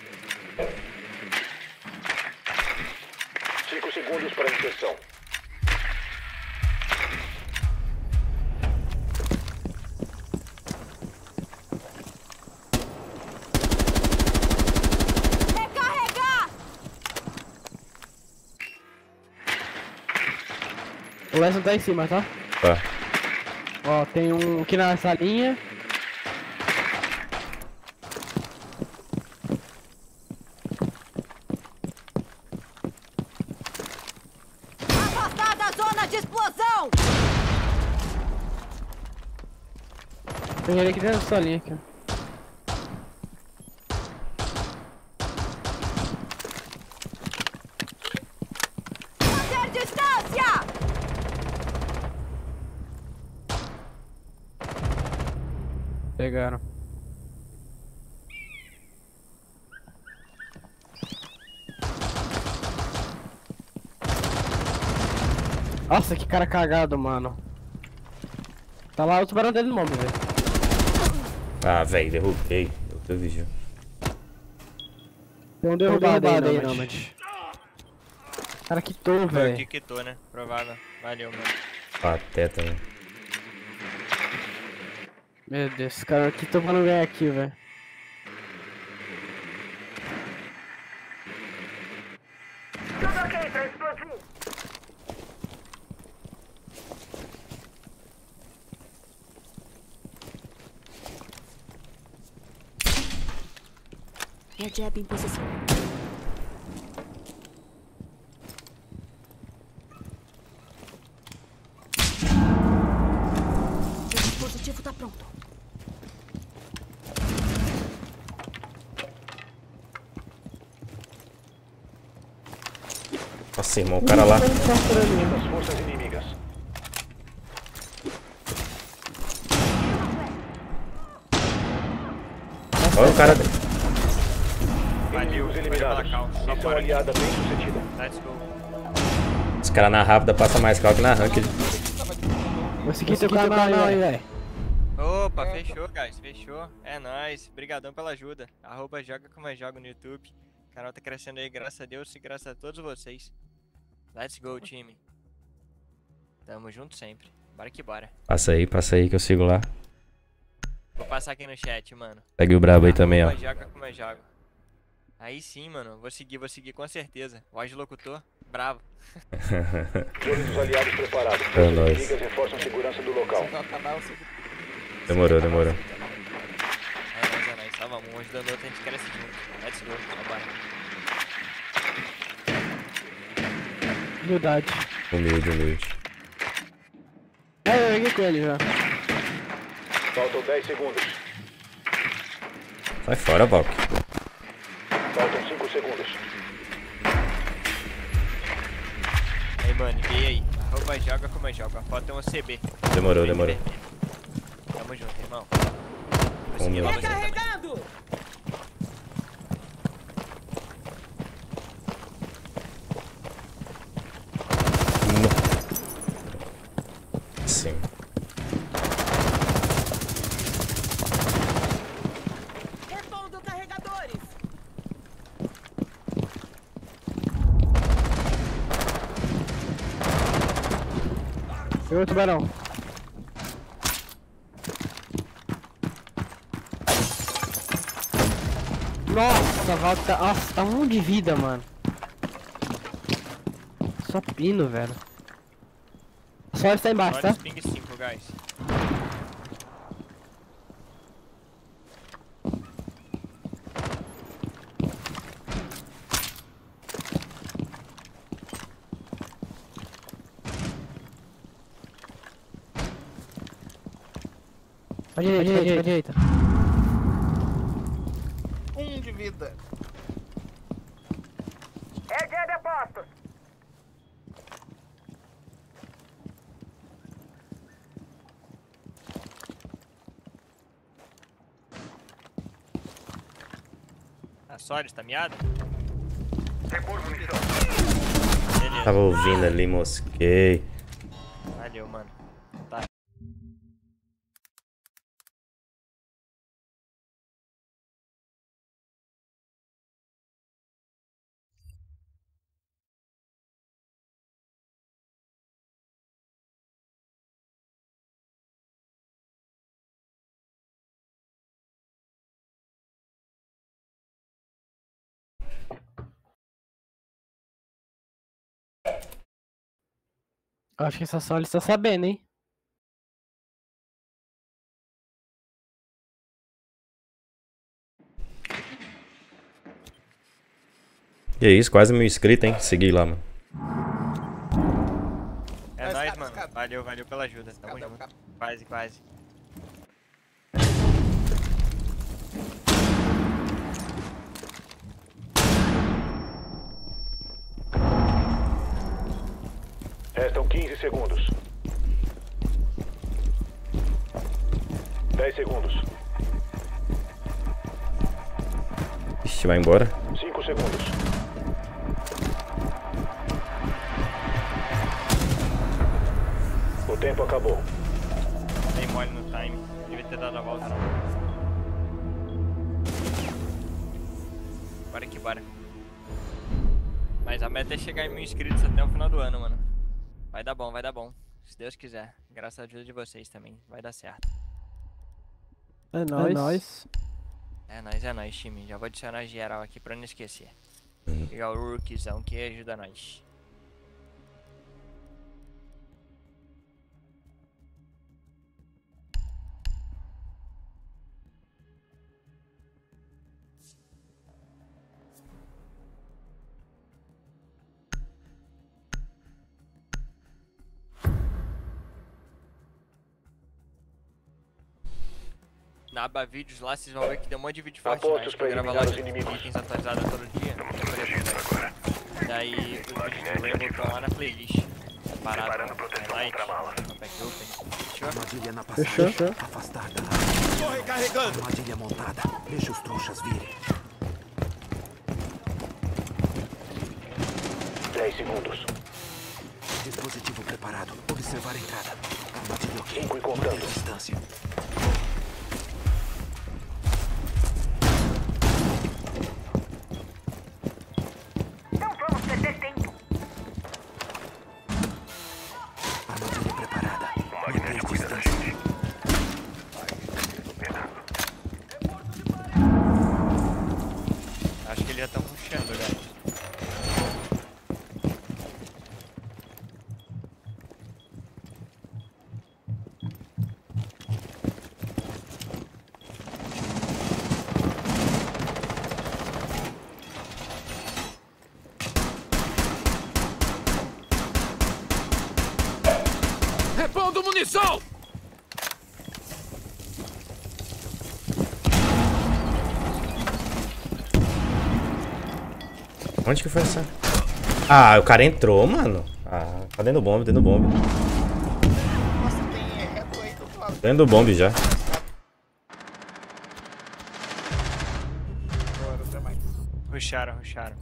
5 segundos para a inserção. O Lesson tá em cima, tá? Tá. Ó, tem um aqui na salinha. Afastar da zona de explosão! Tem ele aqui dentro da salinha aqui, ó. Manter distância! Pegaram. Nossa, que cara cagado, mano. Tá lá o tubarão dentro do nome, velho. Ah, velho, derrubei. Eu tô vigiando. Tem um derrubado aí, Nômade. Nômade. Cara, quitou, Foi velho. aqui que tô, né? Provável. Valeu, mano. Pateta, né? Meu Deus, esse cara quitou pra não ganhar aqui, velho. Tudo ok pra explodir. É Jeb em posição. O dispositivo tá pronto. Nossa, irmão, o cara lá. Das forças inimigas. Olha o cara. Valeu. Inimigos Valeu pela eliminados. cal. Só Missão para. aliada bem sucedida. Let's go. Os caras na rápida passam mais cal que na ranked. Vou seguir teu canal aí, velho. Opa, fechou, guys. Fechou. É nóis. Obrigadão pela ajuda. Arroba Joga Como Eu Jogo no YouTube. O canal tá crescendo aí, graças a Deus e graças a todos vocês. Let's go, time. Tamo junto sempre. Bora que bora. Passa aí que eu sigo lá. Vou passar aqui no chat, mano. Segue o brabo aí também, ó. Arroba Joga Como Eu Jogo. Aí sim, mano. Vou seguir com certeza. Voz de locutor, bravo. Drones dos aliados preparados. É Forças nóis. inimigas reforçam a segurança do local. Demorou. É nóis. Só vamos. Um ajudando o outro, a gente cresce junto. Let's go. Vambora. Humildade. Humilde. É, eu peguei com ele já. Faltam 10 segundos. Sai fora, Valk. Faltam 5 segundos. Aí, mano, vem aí. Arroba Joga Como Eu Jogo. A foto é um CB. Demorou. Tamo junto, irmão. Vou Vamos seguir lá. lá você também. Recarregando! Sim. Repondo carregadores! Pegou o tubarão. Nossa, Valk tá. Nossa, tá um de vida, mano. Só pino, velho. Só está embaixo, Olha tá? os ping 5, guys. Pra direita. Um de vida. É dia de apostos. A Solis tá miado? Repor munição. Beleza. Tava ouvindo ali, mosquei. Valeu, mano. Tá. Acho que essa só ele está sabendo, hein? E é isso, quase 1000 inscritos, hein? Segui lá, mano. É nóis, mano. Valeu, valeu pela ajuda. Tamo junto. Quase, quase. Restam 15 segundos. 10 segundos. Ixi, vai embora. 5 segundos. O tempo acabou. Dei mole no time. Devia ter dado a volta. Bora que bora. Mas a meta é chegar em 1000 inscritos até o final do ano, mano. Vai dar bom, vai dar bom. Se Deus quiser. Graças à ajuda de vocês também. Vai dar certo. É nóis. É nóis, time. Já vou adicionar geral aqui pra não esquecer. Pegar o Rookzão que ajuda nós. Na aba vídeos lá, vocês vão ver que tem um monte de vídeo forte. Apostos pra Eu gravo eliminar lá os de inimigos. itens atualizados todo dia. Daí os vídeos do Rainbow estão lá na playlist. Separado, highlight, compact open. Fechou? Armadilha na passagem. Afastar da área. Tô recarregando. Armadilha montada. Deixa os trouxas virem. 10 segundos. Dispositivo preparado. Observar a entrada. Armadilha ok. 5 e contando. Manter distância. Não vamos perder tempo. Armadilha preparada. Manter distância. Acho que eles já estão rushando, galera. Repondo munição. Onde que foi essa? Ah, o cara entrou, mano. Ah, tá dentro do bombe, dentro do bombe. Nossa, tem reto aí do outro lado. Dentro do bombe já. Bora, outra mais. Rusharam, rusharam.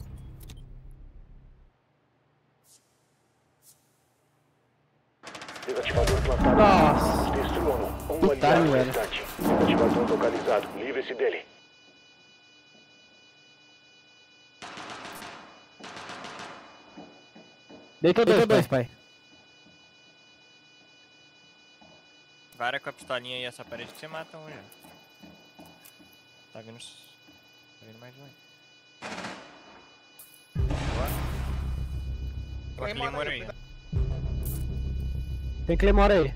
Desativador plantado. Nossa. Destruam-no. Um Puta aliado merda. restante. Desativador localizado. Livre-se dele. Deitou dois, pai. Vara com a pistolinha aí essa parede que você mata um já. Tá vindo. Tá vindo mais um aí. Bora. Boa Claymore aí. Tem Claymore aí.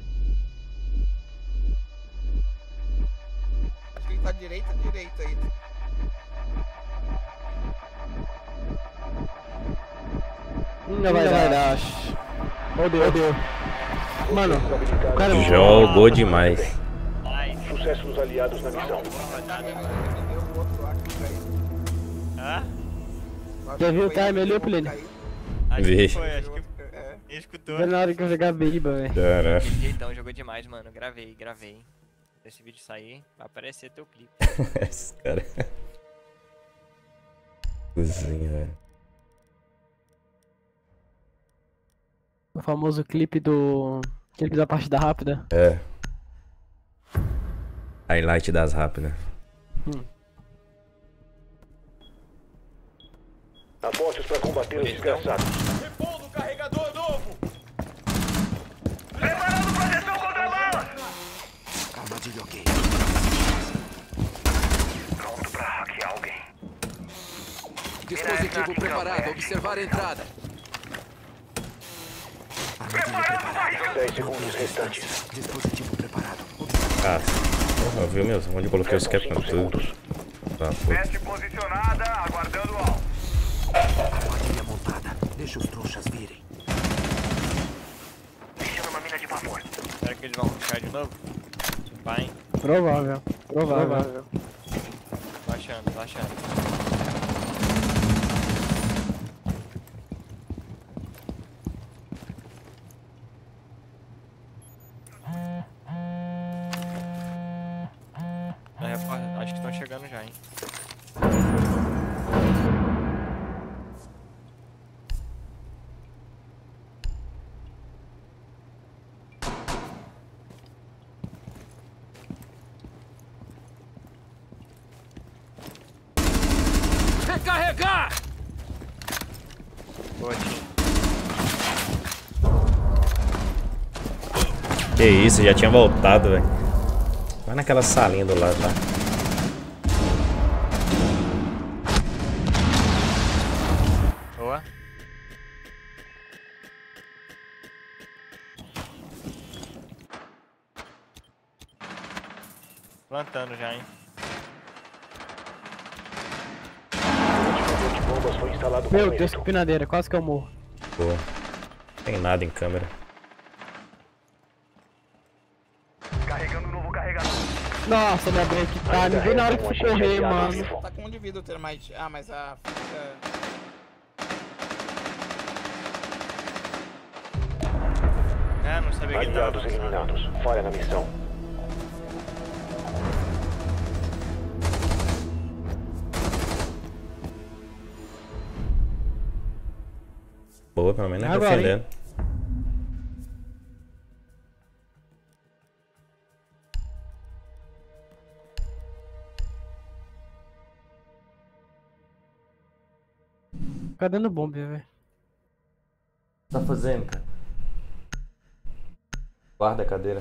Acho que ele tá direita aí. Não vai dar, acho. Oh, deu. Mano, o cara... Jogou demais. Nice. Sucesso dos aliados na missão. Boa rodada, mano. Ele deu o outro lá que caiu. Hã? Já viu o time ali, ô Plínio? Acho Vi. que foi, acho que É. ele escutou. Foi na hora que eu jogar Biba, velho. Caraca. Que jeitão, jogou demais, mano. Gravei. Se esse vídeo sair, vai aparecer teu clipe. Esse cara. Cozinha, velho. O famoso clipe do... Clipe da partida rápida. É. Highlight das rápidas. Apostos para combater os desgraçados. Repondo carregador novo. Preparando proteção contra balas. Armadilha ok. Pronto pra hackear alguém. Dispositivo preparado. Observar a entrada. Armadilha preparada. 10 segundos restantes. Dispositivo preparado. Ah, porra, viu mesmo? Onde eu coloquei os cap tudo. Tá, pô. Mestre posicionada, aguardando o alvo. Armadilha montada. Deixa os trouxas virem. Deixando uma mina de vapor. Será que eles vão rushar de novo? Vai, hein? Provável. Provável. Baixando, baixando. Acho que estão chegando já, hein? Recarregar! Boa, time. Que isso, já tinha voltado, velho. Vai naquela salinha do lado lá. Boa. Plantando já, hein? O de bombas foi instalado com Meu Deus, êxito. que pinadeira, quase que eu morro. Pô, tem nada em câmera. Carregando o novo carregador. Nossa, minha break tá, me veio na hora que fui correr, mano. Tá com um de vida o termite. Ah, mas a fica... É, não sabia que ele tava Aliados avançando. eliminados. Falha na missão. Boa, pelo menos Agora, defendendo. Fica dando bomba, velho. O que tá fazendo, cara? Guarda a cadeira.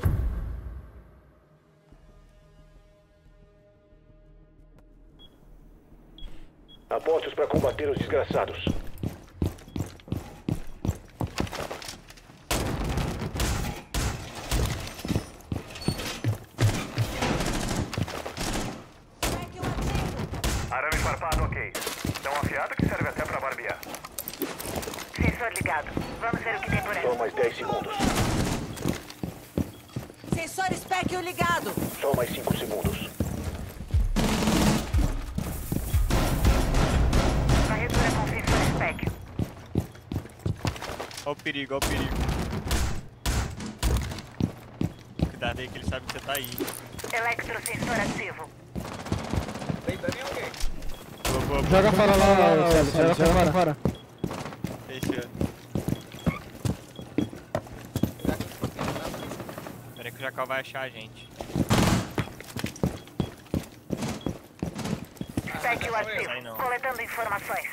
Apostos para combater os desgraçados. Arame farpado, ok. Tão afiado que serve até pra barbear. Sensor ligado. Vamos ver o que tem por aí. Só mais 10 segundos. Sensor spec ligado. Só mais 5 segundos. Varredura com sensor spec. Ó o perigo, ó o perigo. Cuidado aí que ele sabe que você tá aí. Eletrosensor ativo. Tem dano em alguém. Boa, boa, boa. Joga fora lá, Célio, joga fora. Fechou. Pera aí que o Jacal vai achar a gente. Spec Sai ativo. não. Coletando informações.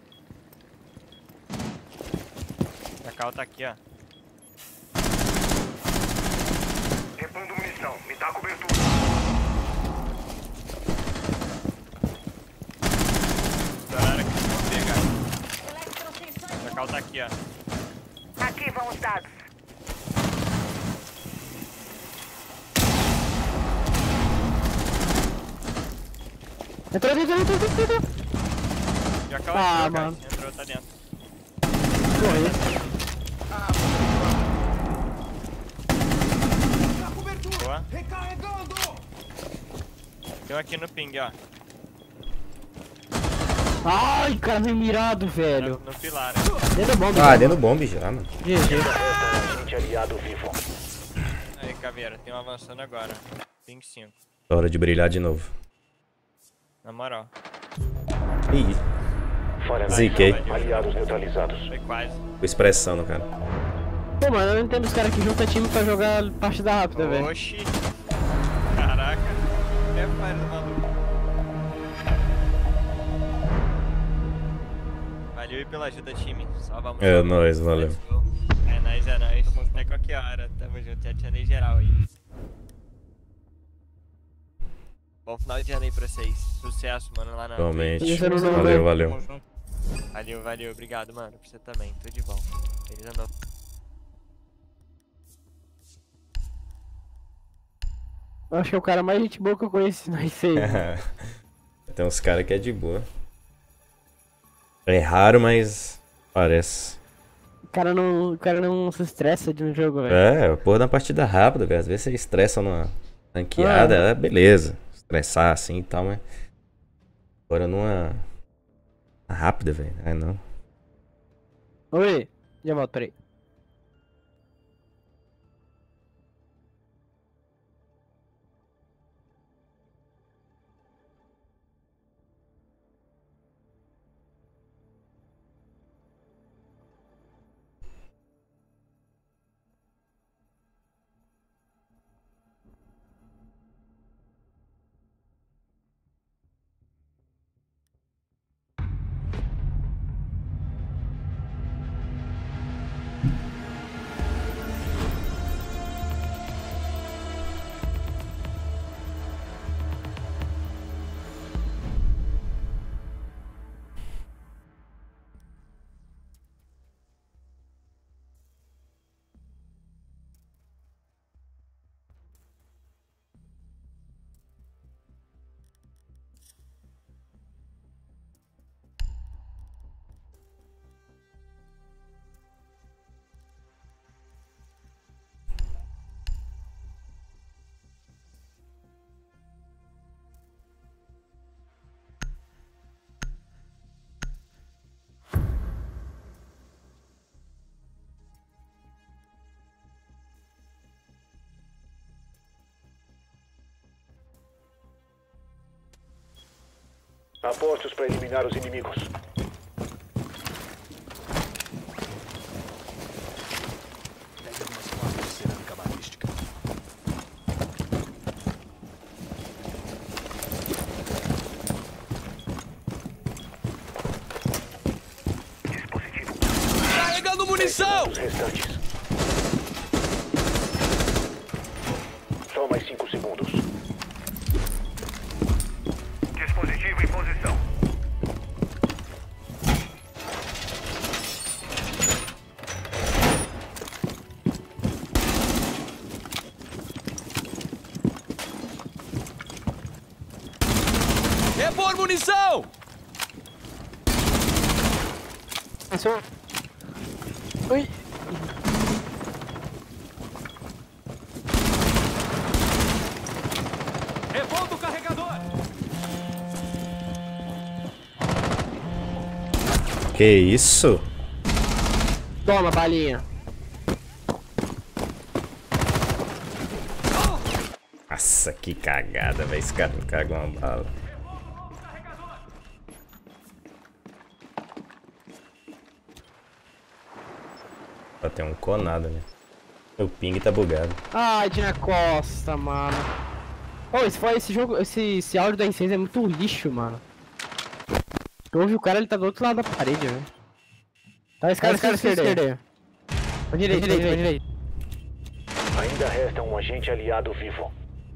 O Jacal tá aqui, ó. Repondo munição. Me dá cobertura. Horário que eles vão pegar. O Jacal tá aqui, ó. Aqui vão os dados. Entrou. O Jacal Ah, entrou, cara. mano. Entrou, tá dentro. Morri. Boa. Recarregando! Tem um aqui no ping, ó. Ai, cara, meio mirado, velho. No pilar, Dentro do bomb. Ah, dentro do bombe já, mano. GG. Agente aliado vivo. Aí, Caveira, tem um avançando agora. Ping 5. Hora de brilhar de novo. Na moral. Ih, Falha na Ziquei. missão. Aliados neutralizados. Foi quase. tô expressando, cara. Pô, mano, eu não entendo os caras que juntam time pra jogar partida rápida, velho. Oxi. Caraca. É pai do maluco. Valeu aí pela ajuda, time. Salva muito. É nóis, valeu. Let's go. É nóis, é nóis. Até qualquer hora. Tamo junto. Já tinha nem geral aí. Bom final de ano aí pra vocês. Sucesso, mano, lá na Realmente. Isso era o nome, Valeu, velho. valeu. Tamo junto. Valeu, valeu. Obrigado, mano. Pra você também. Tudo de bom. Feliz ano novo. Eu acho que é o cara mais gente boa que eu conheci no IC. Tem uns caras que é de boa. É raro, mas parece. O cara não se estressa de um jogo, velho. É, porra da partida rápida, velho. Às vezes você estressa numa ranqueada, beleza. Estressar assim e tal, mas. Agora numa. Rápida, velho. É não. Oi, já volto, peraí. Apostos para eliminar os inimigos. Pega umas 4 de cerâmica balística. Dispositivo. Carregando munição! Os restantes. Só mais 5 segundos. Dispositivo em posição. Repor munição! Oi. Repondo o carregador! Que isso? Toma, balinha. Nossa, que cagada, velho. Esse cara não cagou uma bala. Só tem um conado, né? O ping tá bugado. Ai, Dina Costa, mano. Ô, esse jogo, esse áudio da R6 é muito lixo, mano. Eu ouvi o cara, ele tá do outro lado da parede, velho. Tá, esse cara esquerda. Pra direita. Ainda resta um agente aliado vivo.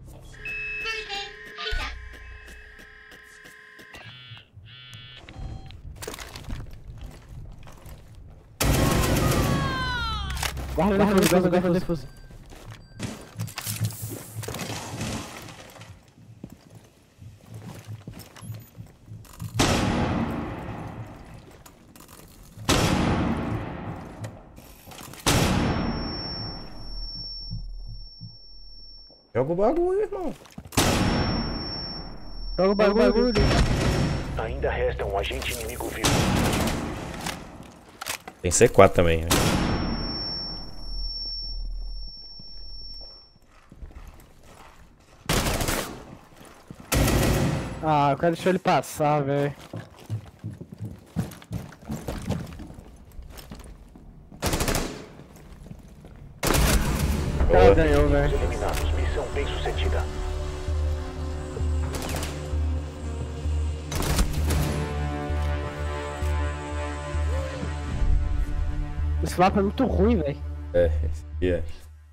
Guarda defuso. Joga o bagulho, irmão. Joga o bagulho. Ainda resta um agente inimigo vivo. Tem C4 também, né? Ah, o cara deixou ele passar, velho. O cara ganhou, velho. Eliminados. Missão bem sucedida. Esse mapa é muito ruim, velho. É, esse aqui é.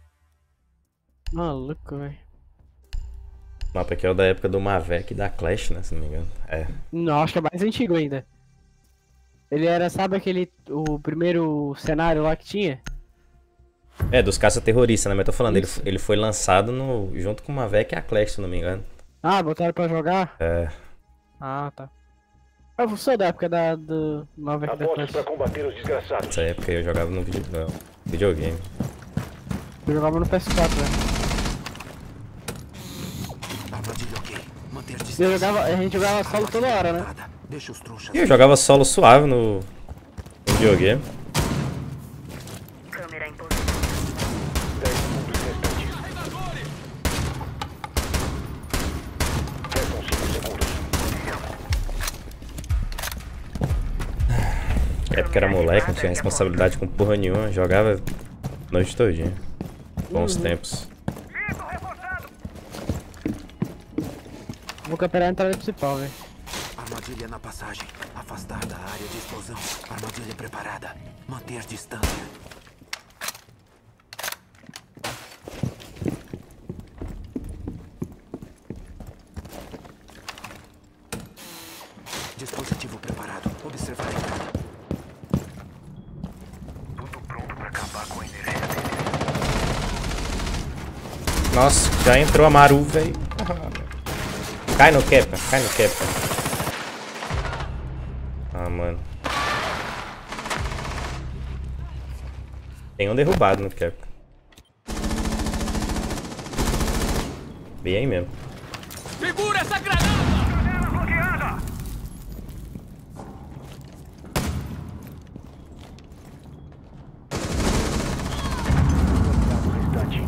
Maluco, velho. O mapa aqui é o da época do Maverick e da Clash, né? Se não me engano. É. Não, acho que é mais antigo ainda. Ele era, sabe aquele. O primeiro cenário lá que tinha? É, dos caça-terroristas, né? Mas eu tô falando, Isso. ele foi lançado junto com uma Mavic e a Clash, se não me engano. Ah, botaram pra jogar? É. Ah, tá. Eu sou da época do Maverick da Apostos para Clash. combater os desgraçados. Nessa época eu jogava no videogame. Eu jogava no PS4, né? Armadilha ok. Manter A gente jogava solo toda hora, né? Deixa os trouxas. E eu jogava solo suave no videogame. Câmera em posição. 10 segundos restantes. Restam 5 segundos. Na época era moleque, não tinha responsabilidade com porra nenhuma. Jogava a noite todinha. Bons tempos. Vou camperar a entrada principal, velho. Armadilha na passagem. Afastar da área de explosão. Armadilha preparada. Manter distância. Dispositivo preparado. Observar a entrada. Tudo pronto pra acabar com a energia. Nossa, já entrou a Maru, velho. Cai no Kepa, cai no Kepa. Ah, mano. Tem um derrubado no Kepa. Bem aí mesmo. Segura essa granada! Bloqueada! Restante.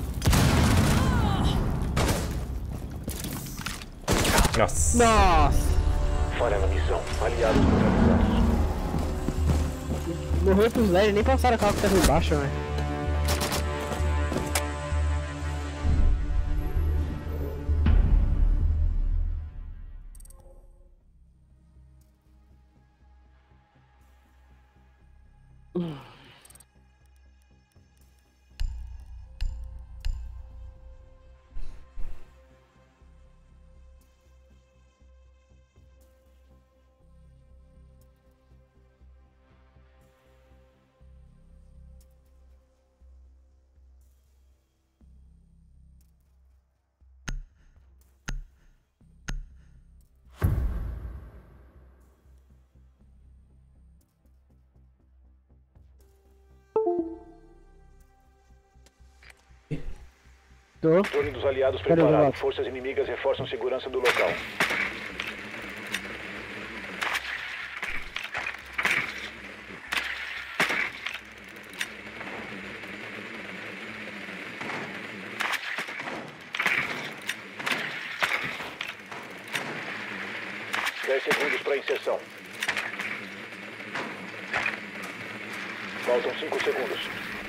Nossa. Nossa! Falha na missão. Aliados neutralizados. Morreu pros LED, nem passaram a carro que tava embaixo, velho. Tô. Torre dos aliados Cadê o preparado. relato? Forças inimigas reforçam segurança do local. Dez segundos para inserção. Faltam 5 segundos.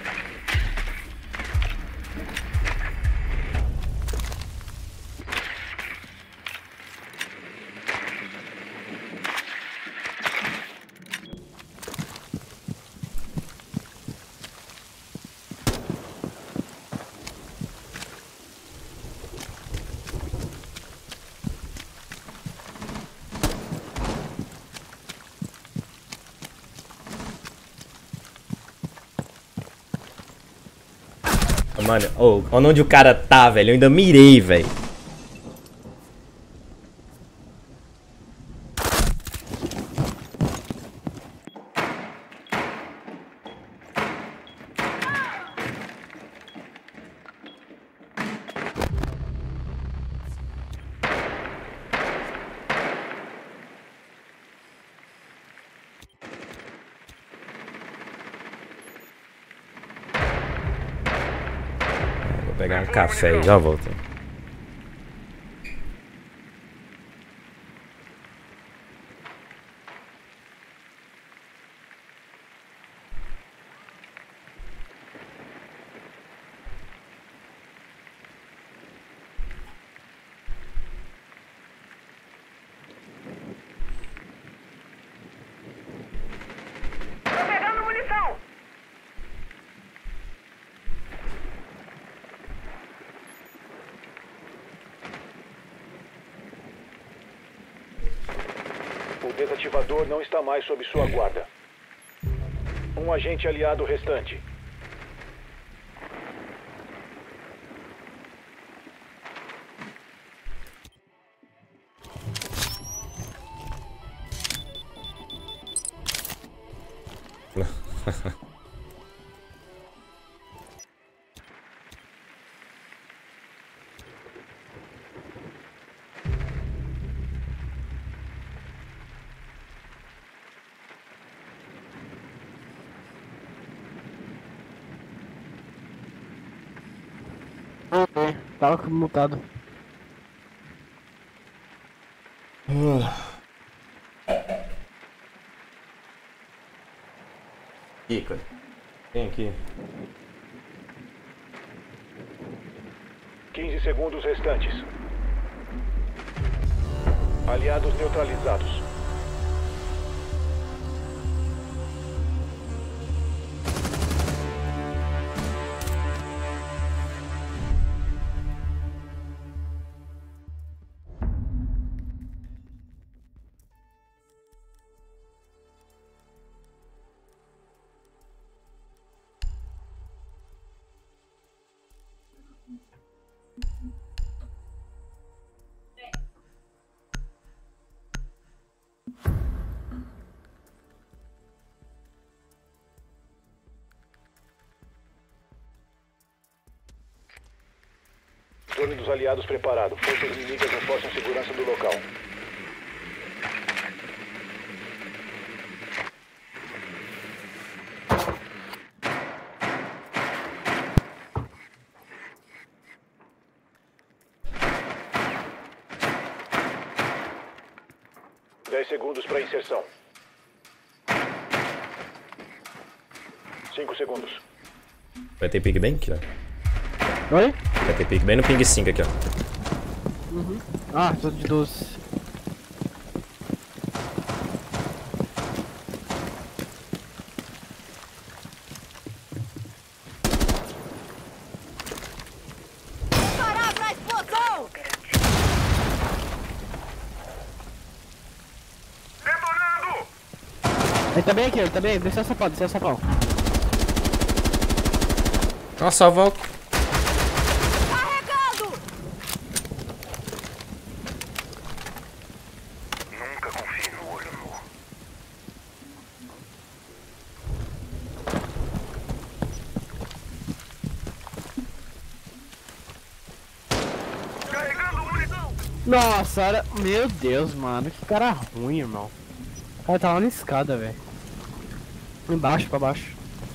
Mano, olha onde o cara tá, velho. Eu ainda mirei, velho. Vou pegar um café e já volto. Tô pegando munição! O desativador não está mais sob sua guarda. Um agente aliado restante. Tava mutado. Aqui, cara. Tem aqui. 15 segundos restantes. Aliados neutralizados. Torre dos aliados preparado. Forças inimigas reforçam segurança do local. Segundos para inserção. 5 segundos. Vai ter pique bem aqui, ó. Oi? Vai ter pique bem no ping 5 aqui, ó. Uhum. Ah, tô de 12. Parar pra explosão! Ele tá bem aqui, ele tá bem. Desceu essa pau, desceu essa pau. Nossa, volta. Carregando! Nunca confie no olho nu. Carregando munição! Nossa, era... Meu Deus, mano. Que cara ruim, irmão. O cara tá lá na escada, velho. Embaixo, pra baixo.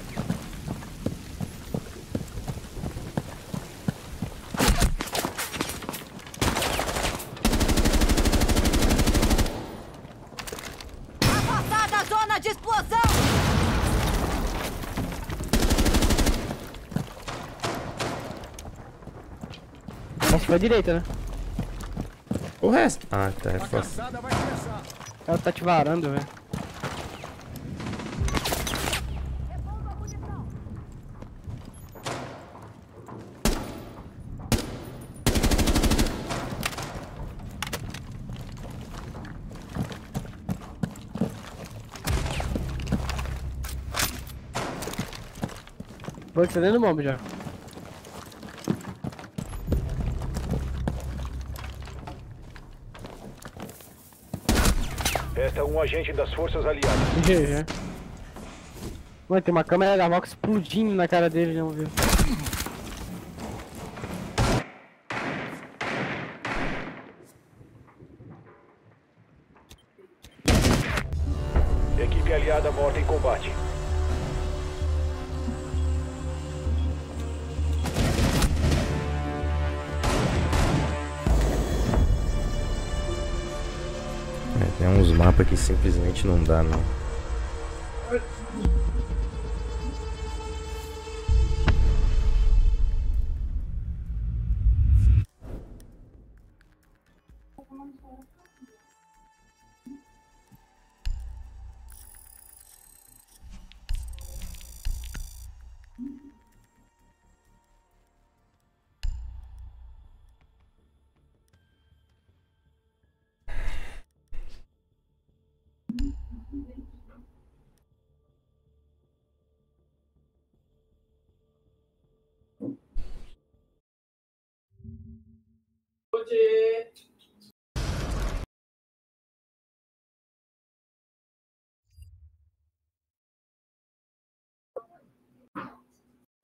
Afastar da zona de explosão! Nossa, pra direita, né? O resto. Ah, tá. É fácil. O cara tá te varando, velho. Vou te dentro do bomba já. Resta um agente das forças aliadas. GG. Mano, tem uma câmera da Vox explodindo na cara dele, não viu? Equipe aliada morta em combate. Tem uns mapas que simplesmente não dá, não.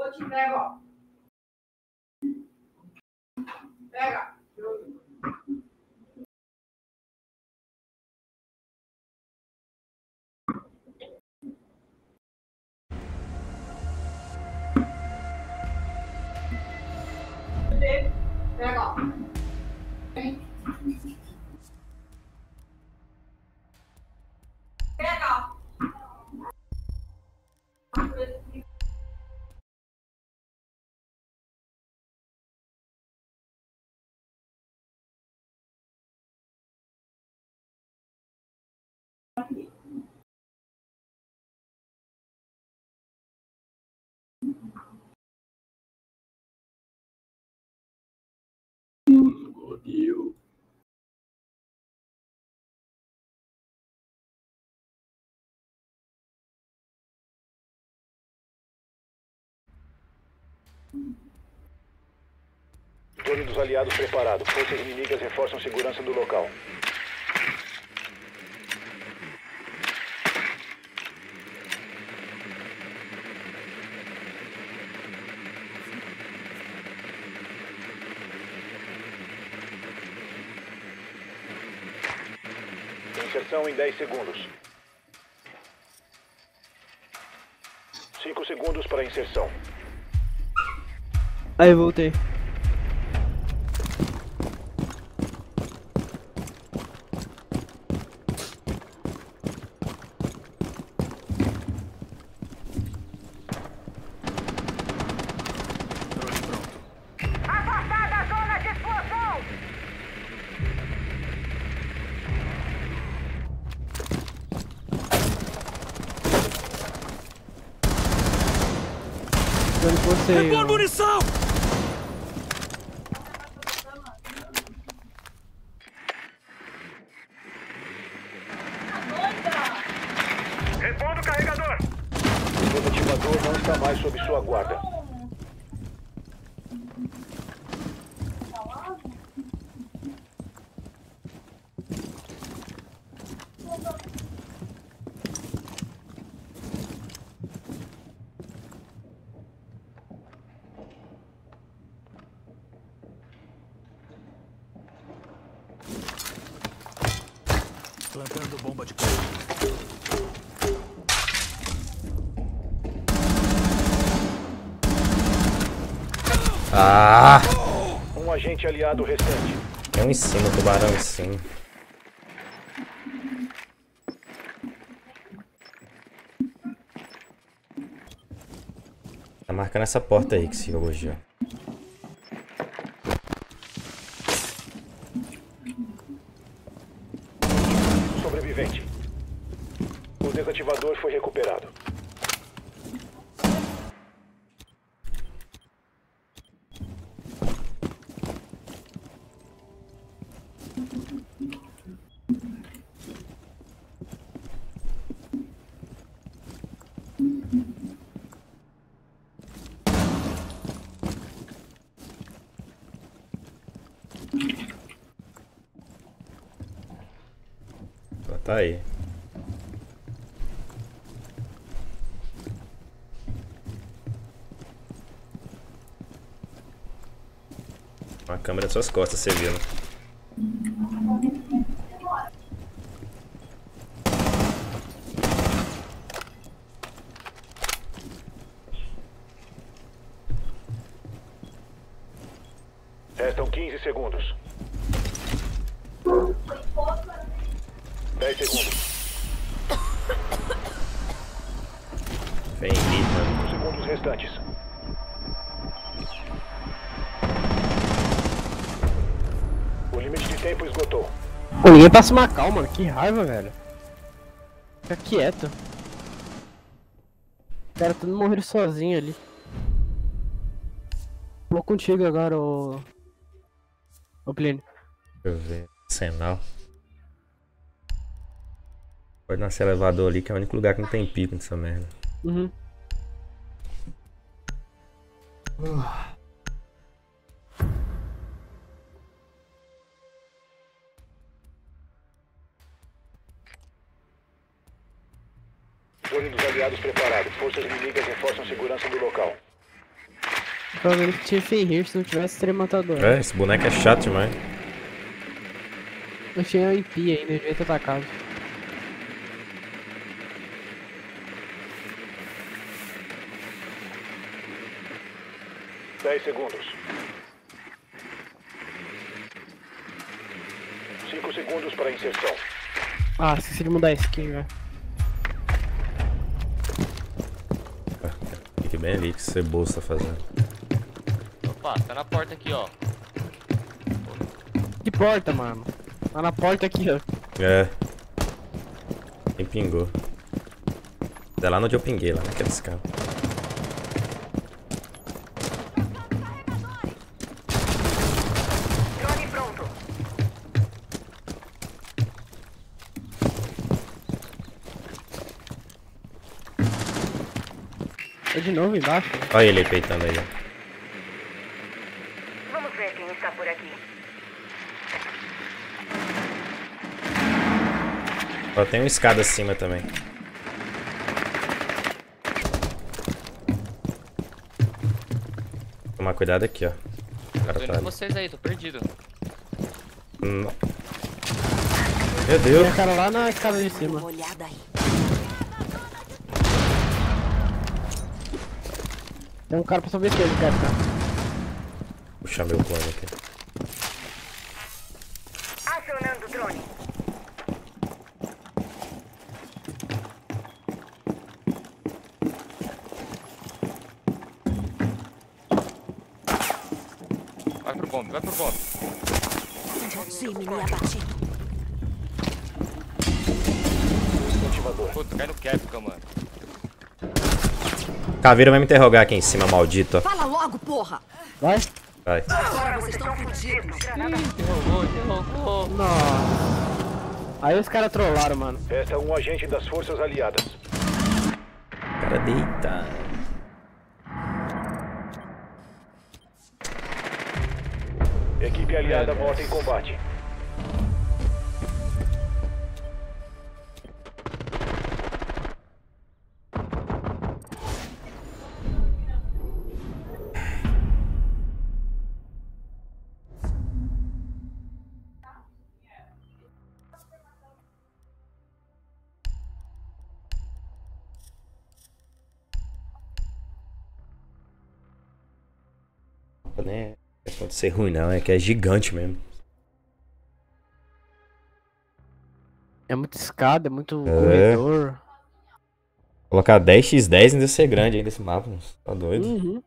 Eu te entrego, ó. Pega. Pega, ó. Vem. Pega, ó. Drone dos aliados preparado. Forças inimigas reforçam segurança do local. Inserção em 10 segundos. 5 segundos para inserção. Aí, voltei. Afastar da zona de explosão! Quando você. Boa munição! Responda o carregador! O desativador não está mais sob sua guarda. Plantando bomba de couro. Ah! Um agente aliado restante. Tem um em cima, tubarão em cima. Tá marcando essa porta aí que se hoje, ó. Sobrevivente. O desativador foi recuperado. Tá aí. Uma câmera das suas costas, você viu, né? Restam 15 segundos. 10 segundos. Vem aqui, mano. 5 segundos restantes. O limite de tempo esgotou. Pô, ninguém passa uma calma, mano. Que raiva, velho. Fica quieto. O cara tudo morrendo sozinho ali. Vou contigo agora, ô Plínio. Deixa eu ver. Senal. Pode nascer elevador ali, que é o único lugar que não tem pico nessa merda. Uhum. Drone dos aliados preparado. Forças inimigas reforçam segurança do local. Falando que tinha Fenrir, se não tivesse seria matador. É, esse boneco é chato demais. Eu tinha IP ainda, devia ter atacado. Dez segundos. 5 segundos para inserção. Ah, esqueci de mudar a skin, velho. Fique bem ali que esse bolso tá fazendo. Opa, tá na porta aqui, ó. Que porta, mano? Tá na porta aqui, ó. É. Quem pingou? É lá onde eu pinguei, lá naqueles carros. Drone pronto. É de novo embaixo. Olha ele aí peitando aí, ó. Vamos ver quem está por aqui. Ó, tem uma escada acima também. Tomar cuidado aqui, ó. O cara Tô indo tá com ali. vocês aí, tô perdido. Meu Tem Deus. a cara lá na escada de cima. Olhada aí. Tem um cara pra saber se ele quer ficar. Puxar meu plano aqui. Acionando o drone. Vai pro bombe, vai pro bombe. Jimmy me abatido. Ativador. Puta, cai no Capcom, mano. Caveira vai me interrogar aqui em cima, maldito. Fala logo, porra! Vai? Vai. Agora vocês estão fodidos. Interrogou. Nossa. Aí os caras trollaram, mano. Esta é um agente das forças aliadas. O cara deita. Equipe aliada morta em combate. Né? Pode ser ruim não, é que é gigante mesmo. É muita escada, é muito É. corredor. Colocar 10x10 ainda ser grande ainda esse mapa, moço. Tá doido? Uhum.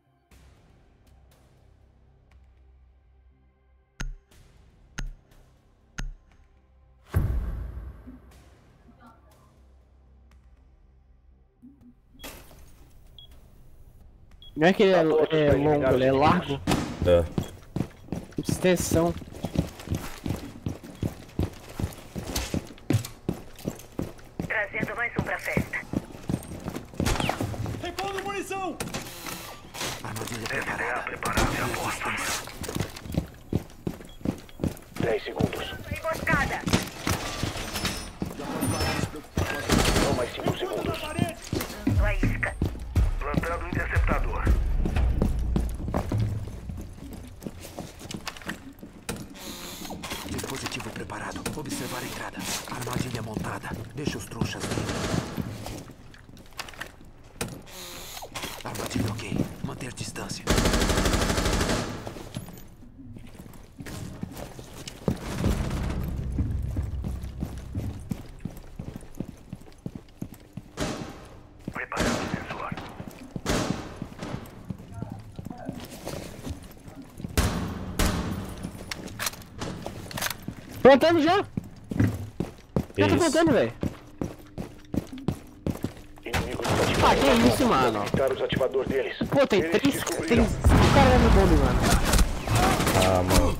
Não é que ele é longo, ele é largo. É. Extensão. Trazendo mais um pra festa. Repondo munição! Armadilha preparada. Preparada a posta. 10 segundos. Emboscada. Não mais 5 segundos. Sua isca. Plantando interceptador. Dispositivo preparado. Observar a entrada. Armadilha montada. Deixa os trouxas vir. Armadilha ok. Manter distância. Preparando o sensor. Plantando já! Que Já tá isso? plantando, velho. Inimigo desativado. Ah, que isso, mano? Evitar o desativador deles. Pô, tem Eles 3 descobriram. caras no bombe, mano. Ah, mano.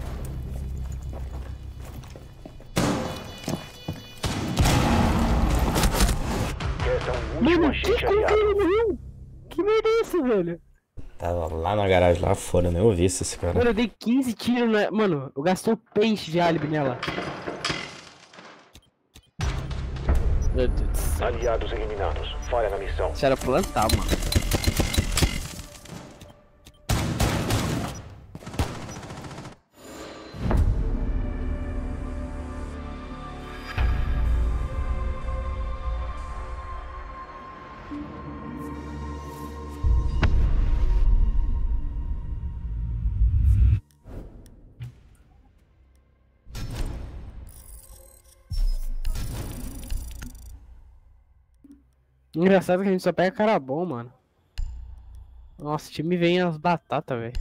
Esta é um último Mano, que agente como que aliado. ele morreu? Que merda é isso, velho? Tava lá na garagem, lá fora, nem ouvi esse cara. Mano, eu dei 15 tiros na... Mano, eu gastei peixe de álibi nela. Meu Deus do céu. Aliados eliminados. Falha na missão. Isso era plantar, mano. Engraçado que a gente só pega cara bom, mano. Nossa, o time vem as batatas, velho.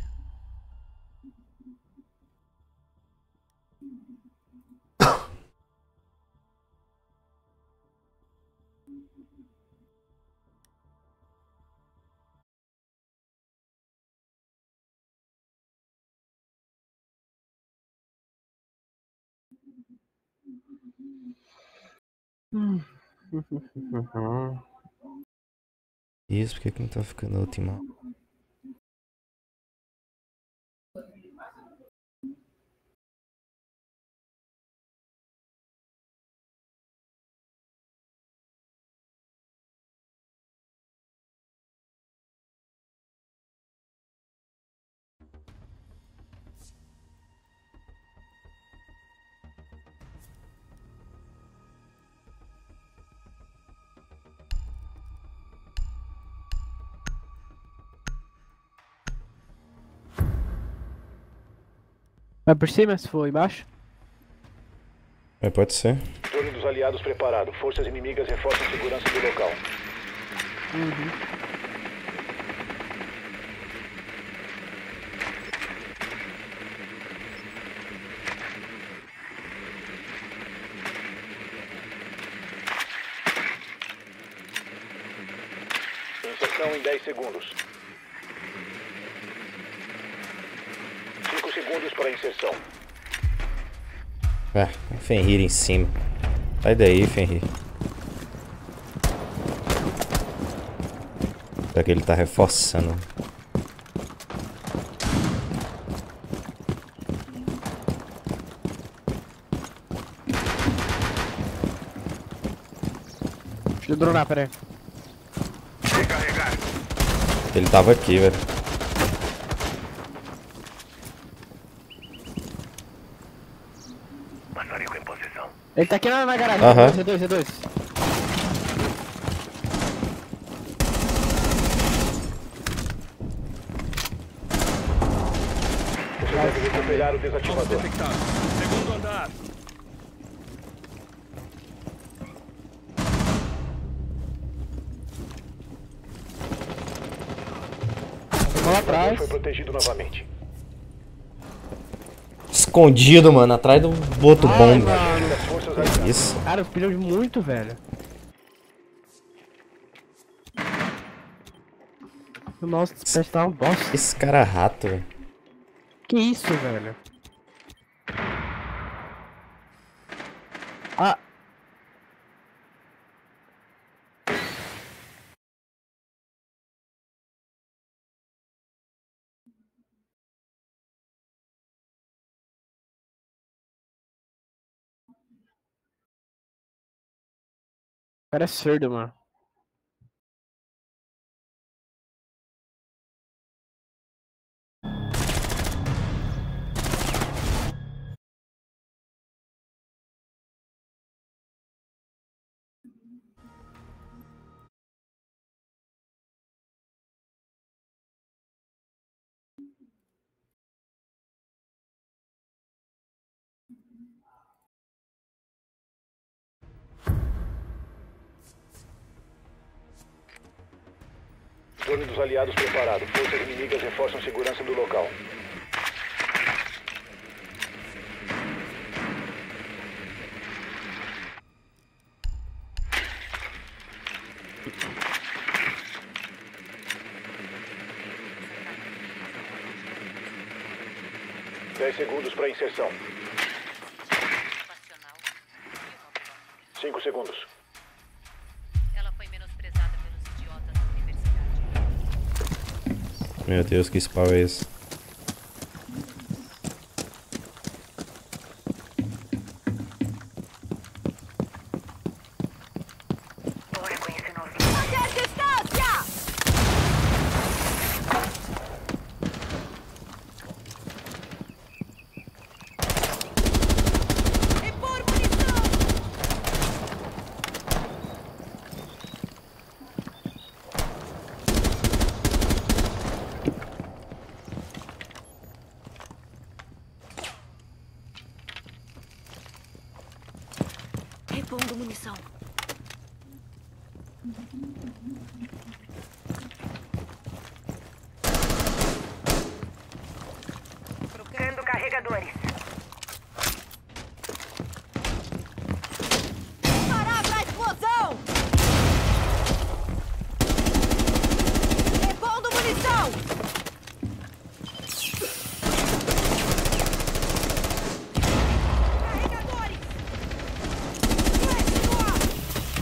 Isso, por que não tá ficando última? Vai por cima se for embaixo? É, pode ser. Torre dos aliados preparado. Forças inimigas reforçam a segurança do local. Inserção em 10 segundos. 5 segundos para a inserção. Ah, o Fenrir em cima. Sai daí, Fenrir. Será que ele tá reforçando? Deixa eu dronar, pera aí. Recarregar. Ele tava aqui, velho. Maçarico em posição. Ele tá aqui na garagem. Aham. C2. Você deve recuperar o desativador. Detectado. Segundo andar. Vamos lá atrás. Foi protegido novamente. Escondido, mano, atrás do outro bomba. Das forças aliadas. Isso. Cara, eu pilhei muito, velho. Nossa, esse pet tá um bosta. Esse cara é rato, velho. Que isso, velho? Ah. O cara é surdo, mano. Torre dos aliados preparado. Forças inimigas reforçam a segurança do local. Dez segundos para inserção. 5 segundos. Ela foi menosprezada pelos idiotas da universidade. Meu Deus, que spawn é esse? Vou reconhecer nosso. Manter a distância! Repor munição! munição. Trocando carregadores. Parar pra explosão! Repondo munição! Carregadores! Flash no ar!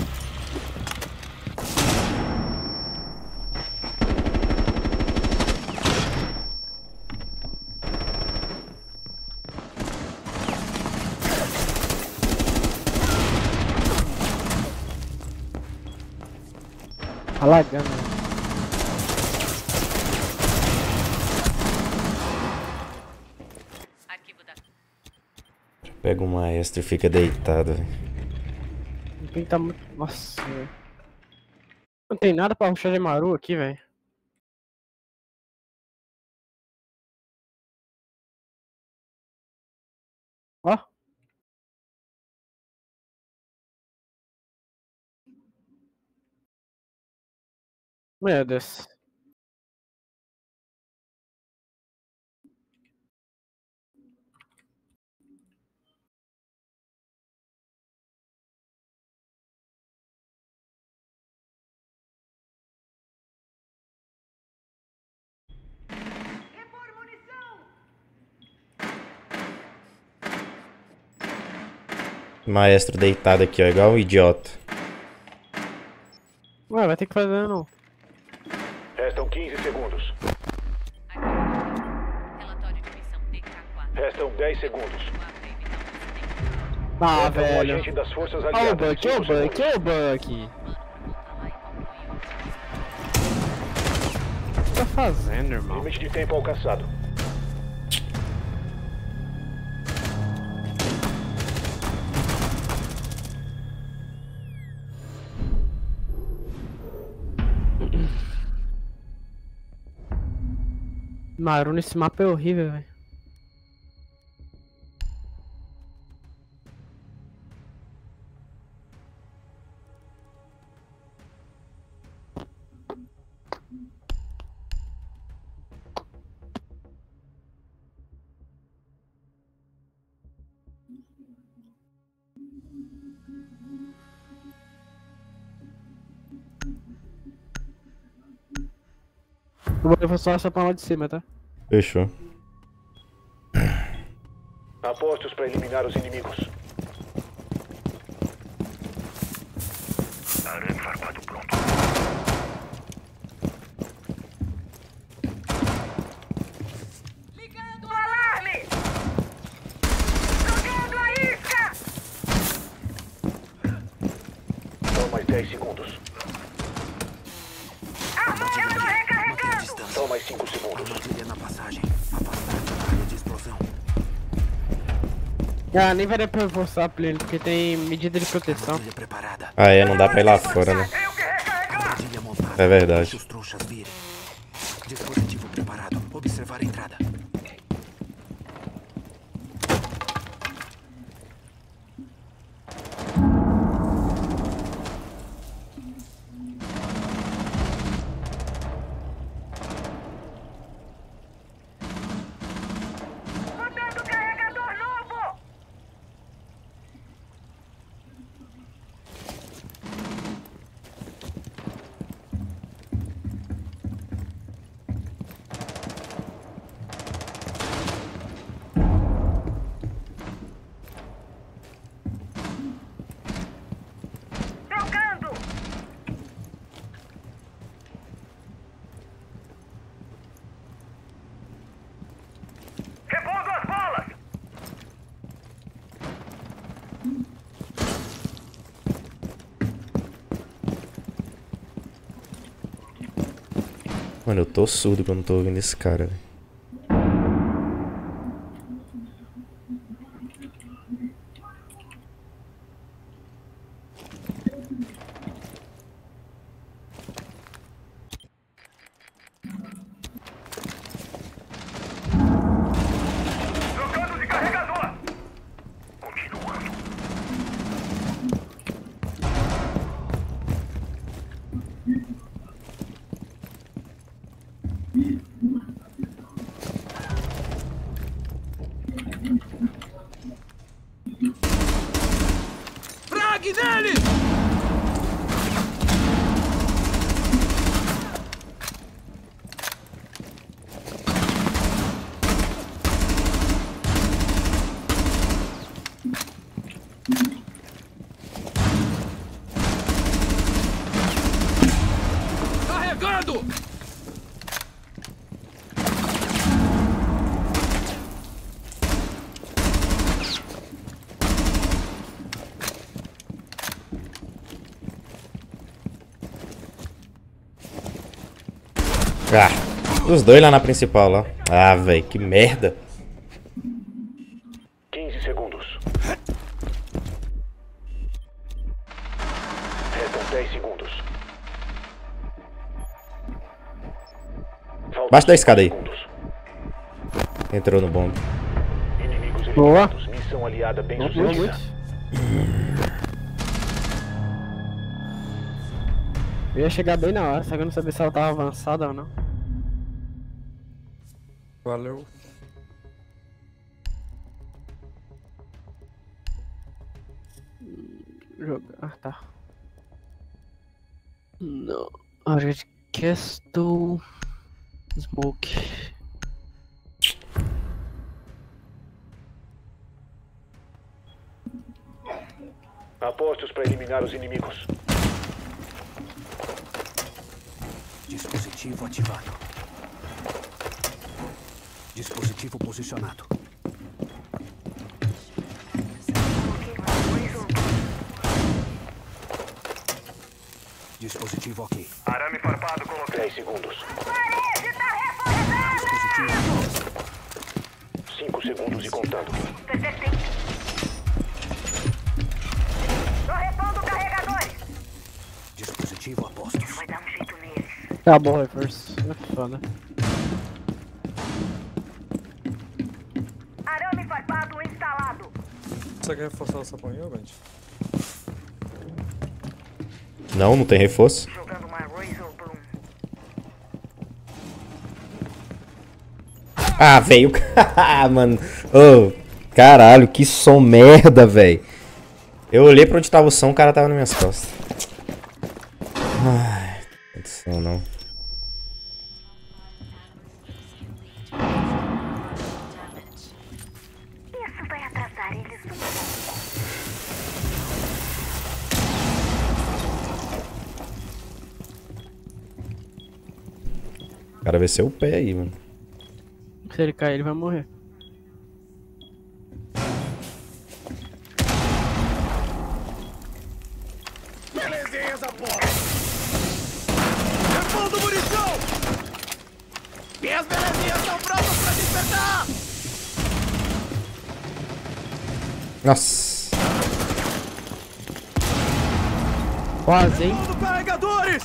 Alagando. Pega o maestro e fica deitado, velho. O ping tá muito. Nossa, velho. Não tem nada pra rushar de Maru aqui, velho. Ó. Meu Deus. Maestro deitado aqui, ó, igual um idiota. Ué, vai ter que fazer não. Restam 15 segundos. Relatório de missão DK4. Restam 10 segundos. Ah, Entra um velho. agente das forças Ó o aliadas. Buck, ó o Buck, ó o Buck. O que tá fazendo, irmão? Limite de tempo alcançado. Maru nesse mapa é horrível, velho. Eu vou levar só essa pra lá de cima, tá? Fechou. Apostos para eliminar os inimigos. Arame farpado pronto. Ligando o alarme! Jogando a isca! Só mais 10 segundos. Armando recarregando! Só mais 5 segundos. Armadilha na passagem. Afastar da área de explosão. Ah, nem vai dar pra reforçar pra ele, porque tem medida de proteção. Armadilha preparada. Ah, é, não dá pra ir lá fora, né? Tenho que recarregar! Armadilha montada. É verdade. Deixa os trouxas virem. Dispositivo preparado. Observar a entrada. Botando carregador novo! Trocando! Repondo as balas! Mano, eu tô surdo quando tô ouvindo esse cara, velho. Trocando de carregador! Continuando. Cuidado! Ah, os dois lá na principal, lá. Ah, velho, que merda. 15 segundos. Restam 10 segundos. Faltam Baixa da escada aí. 5 segundos. Entrou no bombe. Inimigos Boa. eliminados. Missão aliada bem Boa, sucedida. muito. Eu ia chegar bem na hora, só que eu não sabia se ela tava avançada ou não. Valeu. Jogar. Ah, tá. Não. Área de Castle. Smoke. Apostos para eliminar os inimigos. Dispositivo ativado. Dispositivo posicionado. Dispositivo ok. Arame farpado colocado. 10 segundos. Parede tá reforçado! 5 segundos e contando. Perfeito. Tô repondo carregadores. Dispositivo a postos. Vai dar um jeito neles. Acabou o reforço. É foda. Arame farpado instalado. Você quer reforçar o sapanhão, gente? Não, não tem reforço. Jogando uma Razor Boom. Ah, velho. Mano. Ô, caralho, que som merda, velho. Eu olhei pra onde tava o som, o cara tava nas minhas costas. Ai, não tem som não. Isso vai atrasar eles um pouco. O cara vai ser o pé aí, mano. Se ele cair, ele vai morrer. Belezinhas, porra! Repondo munição! Minhas belezinhas estão prontas pra despertar! Nossa. Quase, hein? Repondo carregadores!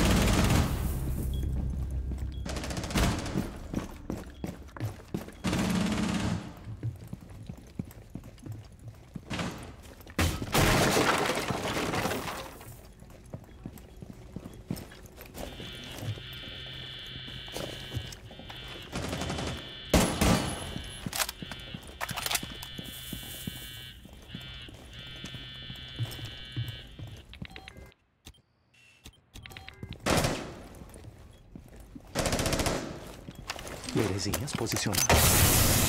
Belezinhas posicionadas.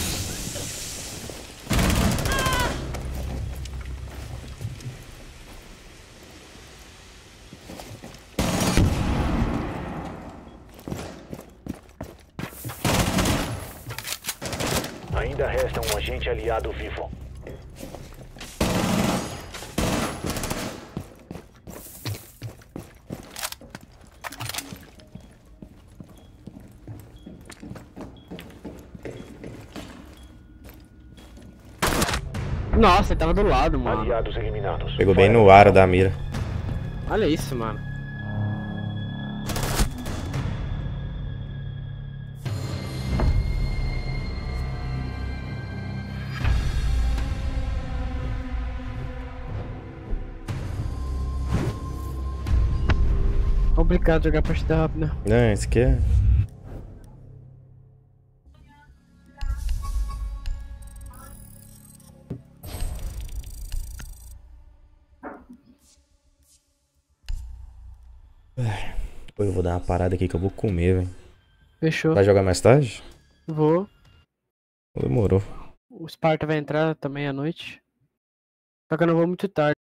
Ainda resta um agente aliado vivo. Nossa, ele tava do lado, mano. Aliados eliminados. Pegou bem no aro da mira. Olha isso, mano. Complicado jogar partida rápida. Não, isso aqui é... Pô, eu vou dar uma parada aqui que eu vou comer, velho. Fechou. Vai jogar mais tarde? Vou. Demorou. O Sparta vai entrar também à noite. Só que eu não vou muito tarde.